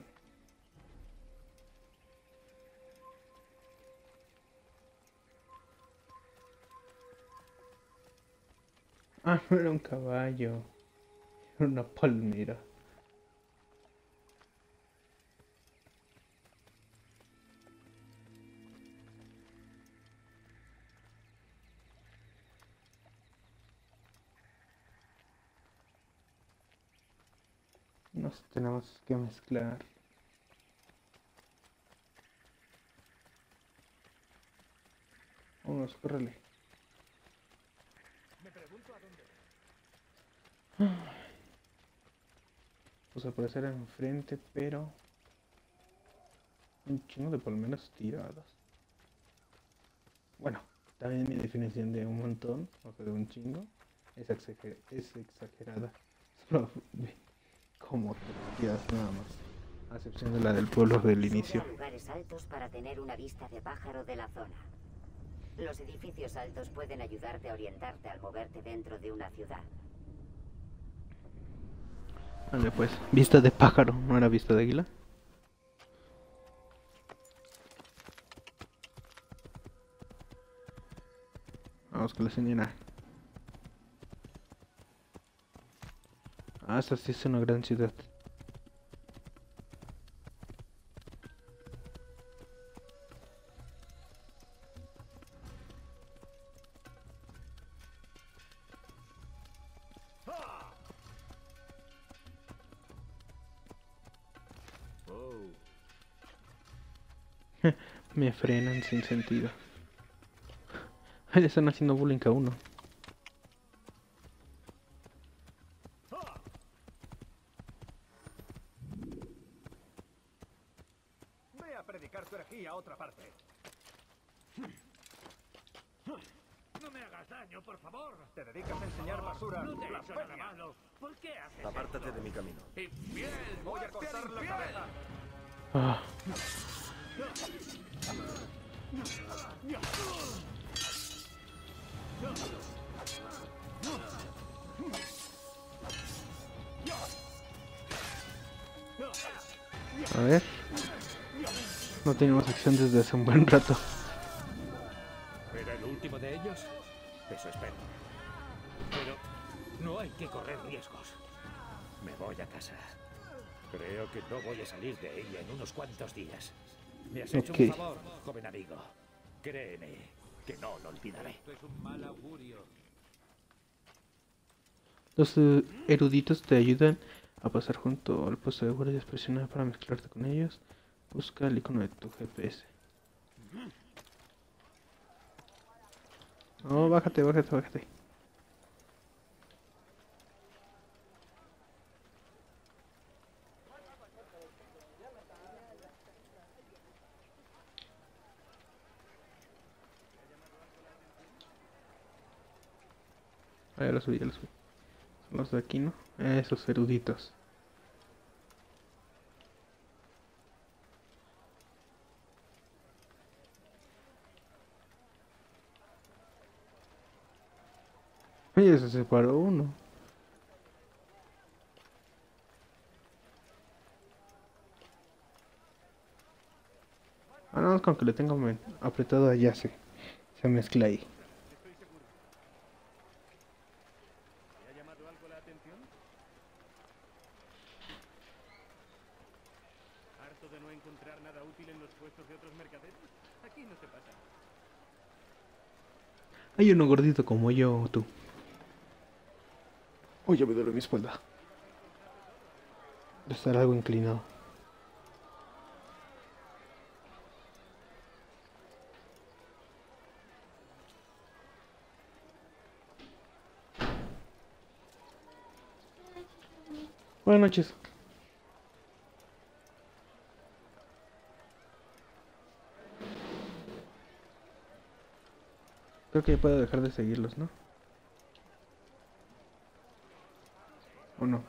Speaker 1: Ah, no era un caballo. Era una palmera. Nos tenemos que mezclar. Vámonos, córrele.
Speaker 5: Me pregunto a dónde.
Speaker 1: Pues al parecer enfrente, pero un chingo de palmeras tiradas. Bueno, también mi definición de un montón, o sea, de un chingo, es, exager es exagerada. Solo como tres tiras nada más, a excepción de la del pueblo del inicio.
Speaker 6: Sube a lugares altos para tener una vista de pájaro de la zona. Los edificios altos pueden ayudarte a orientarte al moverte dentro de una ciudad.
Speaker 1: Vale, pues, vista de pájaro, ¿no era vista de águila? Vamos con la señora. Ah, esta sí es una gran ciudad. Me frenan sin sentido. Ay, le están haciendo bullying a uno.
Speaker 5: Ve a predicar tu herejía a otra parte. No me hagas daño, por favor. Te dedicas a enseñar basura. No te he hecho nada malo. ¿Por qué haces
Speaker 12: Apártate
Speaker 5: esto?
Speaker 12: de mi camino.
Speaker 5: ¡Infiel! Voy a cortar la cabeza.
Speaker 1: Ah. A ver. No tenemos acción desde hace un buen rato.
Speaker 5: ¿Era el último de ellos? Eso espero. Pero no hay que correr riesgos. Me voy a casa. Creo que no voy a salir de ella en unos cuantos días. Me has hecho
Speaker 1: Ok.
Speaker 5: un favor, joven amigo. Créeme que no lo olvidaré.
Speaker 10: Esto es un mal augurio.
Speaker 1: Los eh, eruditos te ayudan a pasar junto al puesto de guardias. Presiona para mezclarte con ellos. Busca el icono de tu G P S. No, bájate, bájate, bájate. Ah, ya lo subí, ya lo subí. Son los de aquí, ¿no? Esos eruditos. Oye, se separó uno. Ah, no, con que le tengo men- apretado allá se, se mezcla ahí.
Speaker 10: ¿Te ha llamado algo la atención? ¿Harto de no encontrar nada útil en los puestos de otros mercaderes? Aquí no te pasa.
Speaker 1: Hay uno gordito como yo o tú. Oye, me duele mi espalda. De estar algo inclinado. Buenas noches. Creo que ya puedo dejar de seguirlos, ¿no? ¿O no?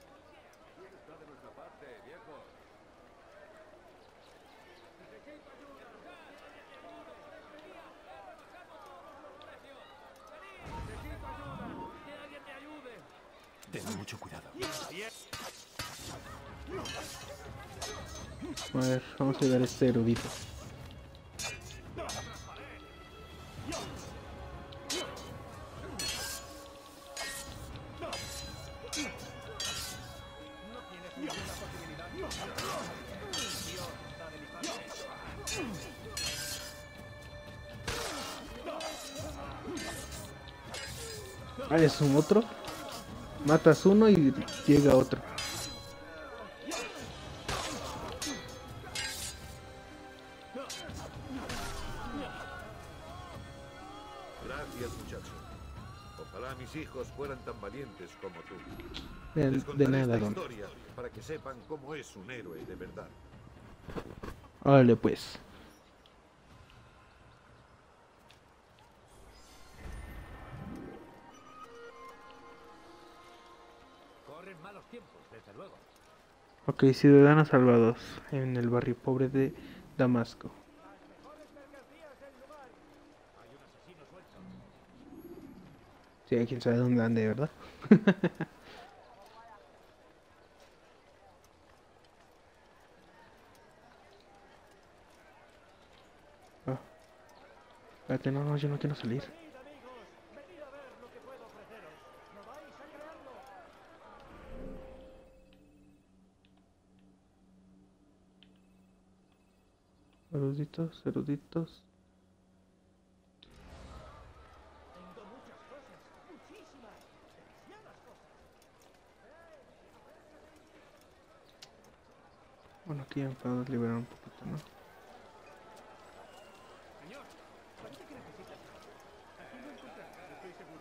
Speaker 8: Ten mucho cuidado.
Speaker 1: A ver, vamos a llevar a este erudito. Ah, es un otro. Matas uno y llega otro.
Speaker 12: Gracias, muchacho. Ojalá mis hijos fueran tan valientes como tú.
Speaker 1: De,
Speaker 12: Les
Speaker 1: de
Speaker 12: contaré
Speaker 1: nada,
Speaker 12: esta
Speaker 1: don.
Speaker 12: historia para que sepan cómo es un héroe de verdad.
Speaker 1: Órale, pues.
Speaker 10: Corren malos tiempos, desde luego.
Speaker 1: Ok, ciudadanos salvados en el barrio pobre de Damasco. Sí, quién sabe dónde ande, ¿verdad? Ah. Espérate, no, no, yo no quiero salir. Eruditos, eruditos. Bueno, aquí ya puedo liberar un poquito, ¿no?
Speaker 10: Señor, parece que necesitas. Aquí lo encontrarás, estoy seguro.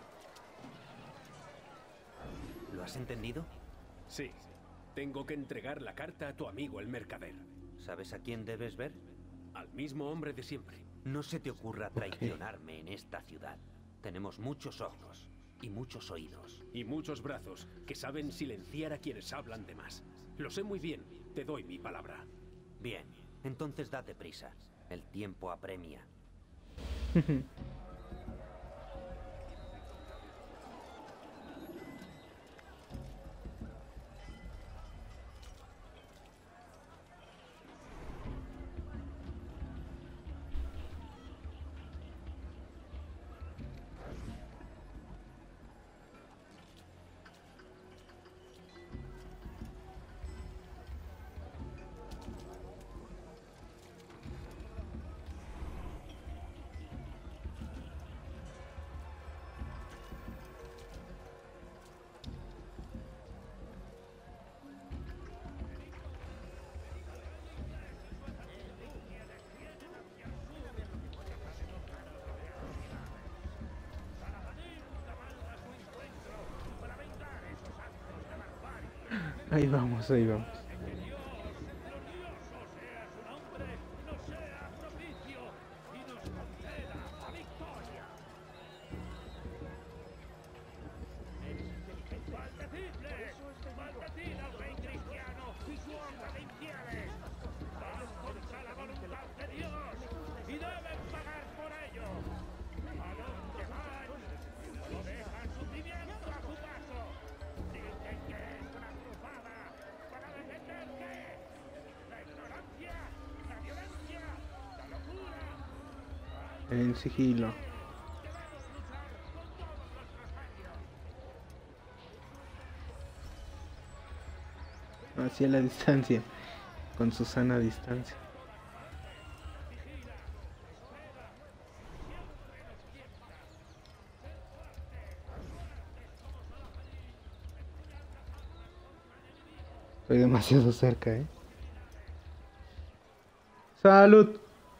Speaker 13: ¿Lo has entendido?
Speaker 10: Sí. Tengo que entregar la carta a tu amigo el mercader.
Speaker 13: ¿Sabes a quién debes ver?
Speaker 10: Al mismo hombre de siempre.
Speaker 13: No se te ocurra traicionarme en esta ciudad. Tenemos muchos ojos y muchos oídos.
Speaker 10: Y muchos brazos que saben silenciar a quienes hablan de más. Lo sé muy bien, te doy mi palabra.
Speaker 13: Bien, entonces date prisa. El tiempo apremia.
Speaker 1: Ahí vamos, ahí vamos. En sigilo. Hacia la distancia, con su sana distancia. Estoy demasiado cerca, eh. ¡Salud!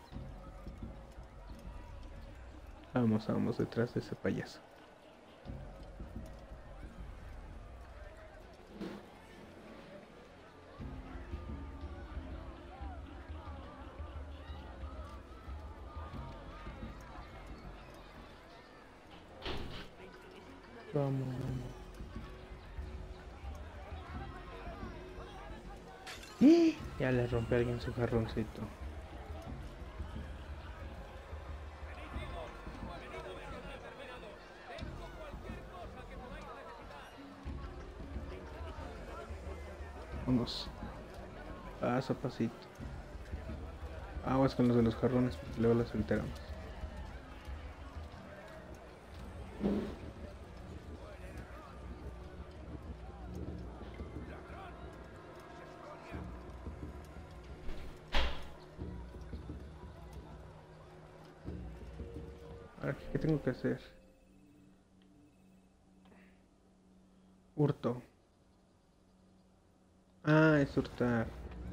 Speaker 1: Vamos, vamos detrás de ese payaso. Vamos, vamos. ¡Eh! Ya le rompe a alguien su jarroncito. Vamos. Paso a pasito. Aguas con los de los jarrones porque luego los alteramos. Ahora, ¿qué tengo que hacer? Hurto. Ah, es hurtar.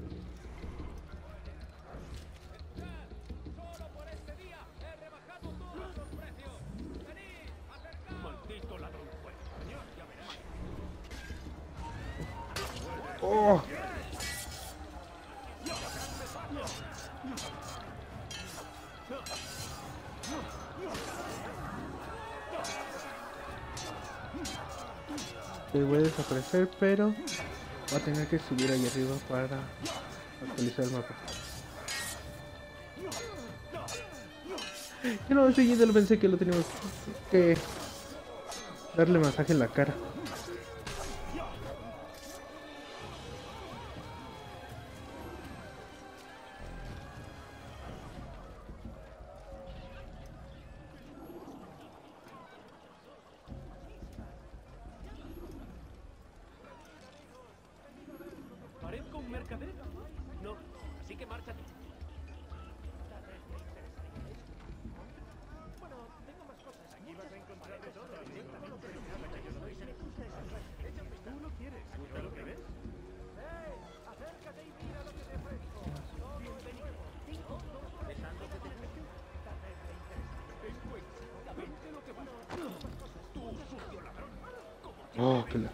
Speaker 1: Oh. Te voy a desaparecer, pero voy a tener que subir ahí arriba para actualizar el mapa. Yo no, siguiendo lo pensé que lo teníamos que darle masaje en la cara.
Speaker 10: ¿Parezco un mercader? No, así que márchate. Bueno, tengo más cosas aquí. Vas a encontrar de todo. Tú lo quieres. ¿Gusta lo que ves? ¡Eh! Acércate y mira lo que te ofrezco. Bienvenido. Besándote de Vente lo que buscas. Tú, sucio ladrón.
Speaker 1: Oh, qué la...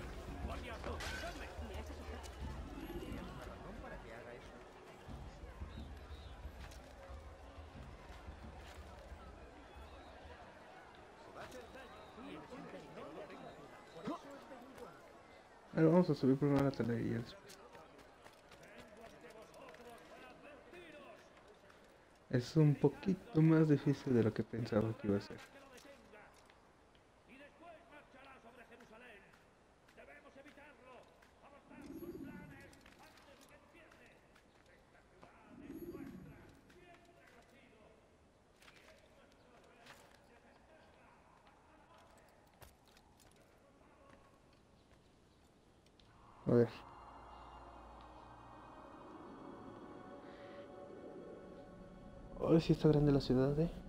Speaker 1: Ahora vamos a subir primero la tele y después. Es un poquito más difícil de lo que pensaba que iba a ser. A ver. Hoy sí está grande la ciudad, eh.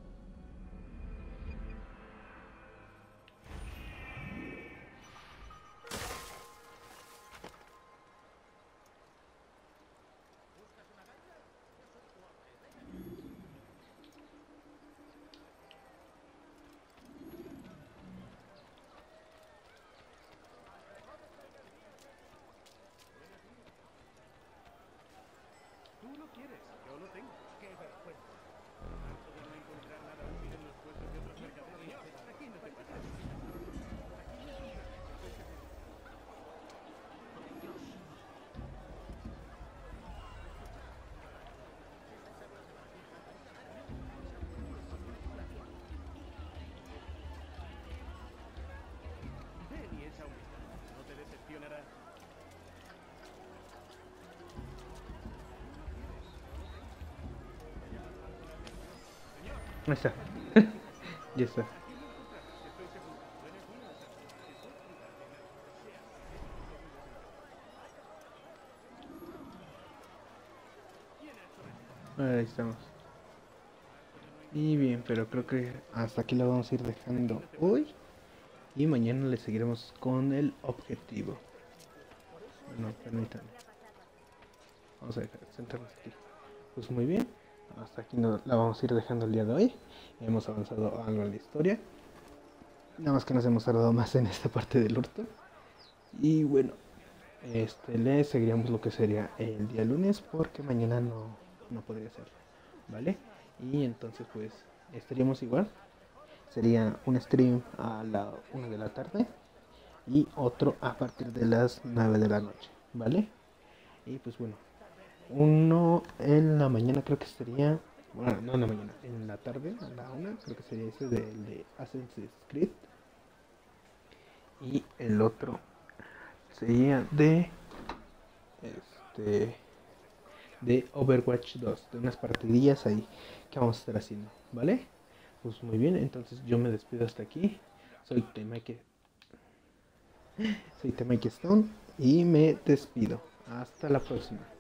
Speaker 10: Tú lo quieres, yo lo tengo. ¡Qué vergüenza! Harto de no encontrar nada útil en los puestos de otros mercaderes. Aquí no te pasa. Ven y echa un vistazo. No te decepcionará.
Speaker 1: Ahí está. Ya está. Ahí estamos. Y bien, pero creo que hasta aquí lo vamos a ir dejando hoy. Y mañana le seguiremos con el objetivo. No, permítanme. Vamos a dejar, sentarnos aquí. Pues muy bien. Hasta aquí no, la vamos a ir dejando el día de hoy. Hemos avanzado algo en la historia. Nada más que nos hemos tardado más en esta parte del hurto. Y bueno, este le seguiríamos lo que sería el día lunes, porque mañana no, no podría ser, ¿vale? Y entonces pues estaríamos igual. Sería un stream a la una de la tarde y otro a partir de las nueve de la noche, ¿vale? Y pues bueno, uno en la mañana creo que sería, bueno, no en la mañana, en la tarde, a la una, creo que sería ese de, de Assassin's Creed. Y el otro sería de, este, de Overwatch dos, de unas partidillas ahí que vamos a estar haciendo, ¿vale? Pues muy bien, entonces yo me despido hasta aquí. Soy Temike, soy Temike Stone y me despido. Hasta la próxima.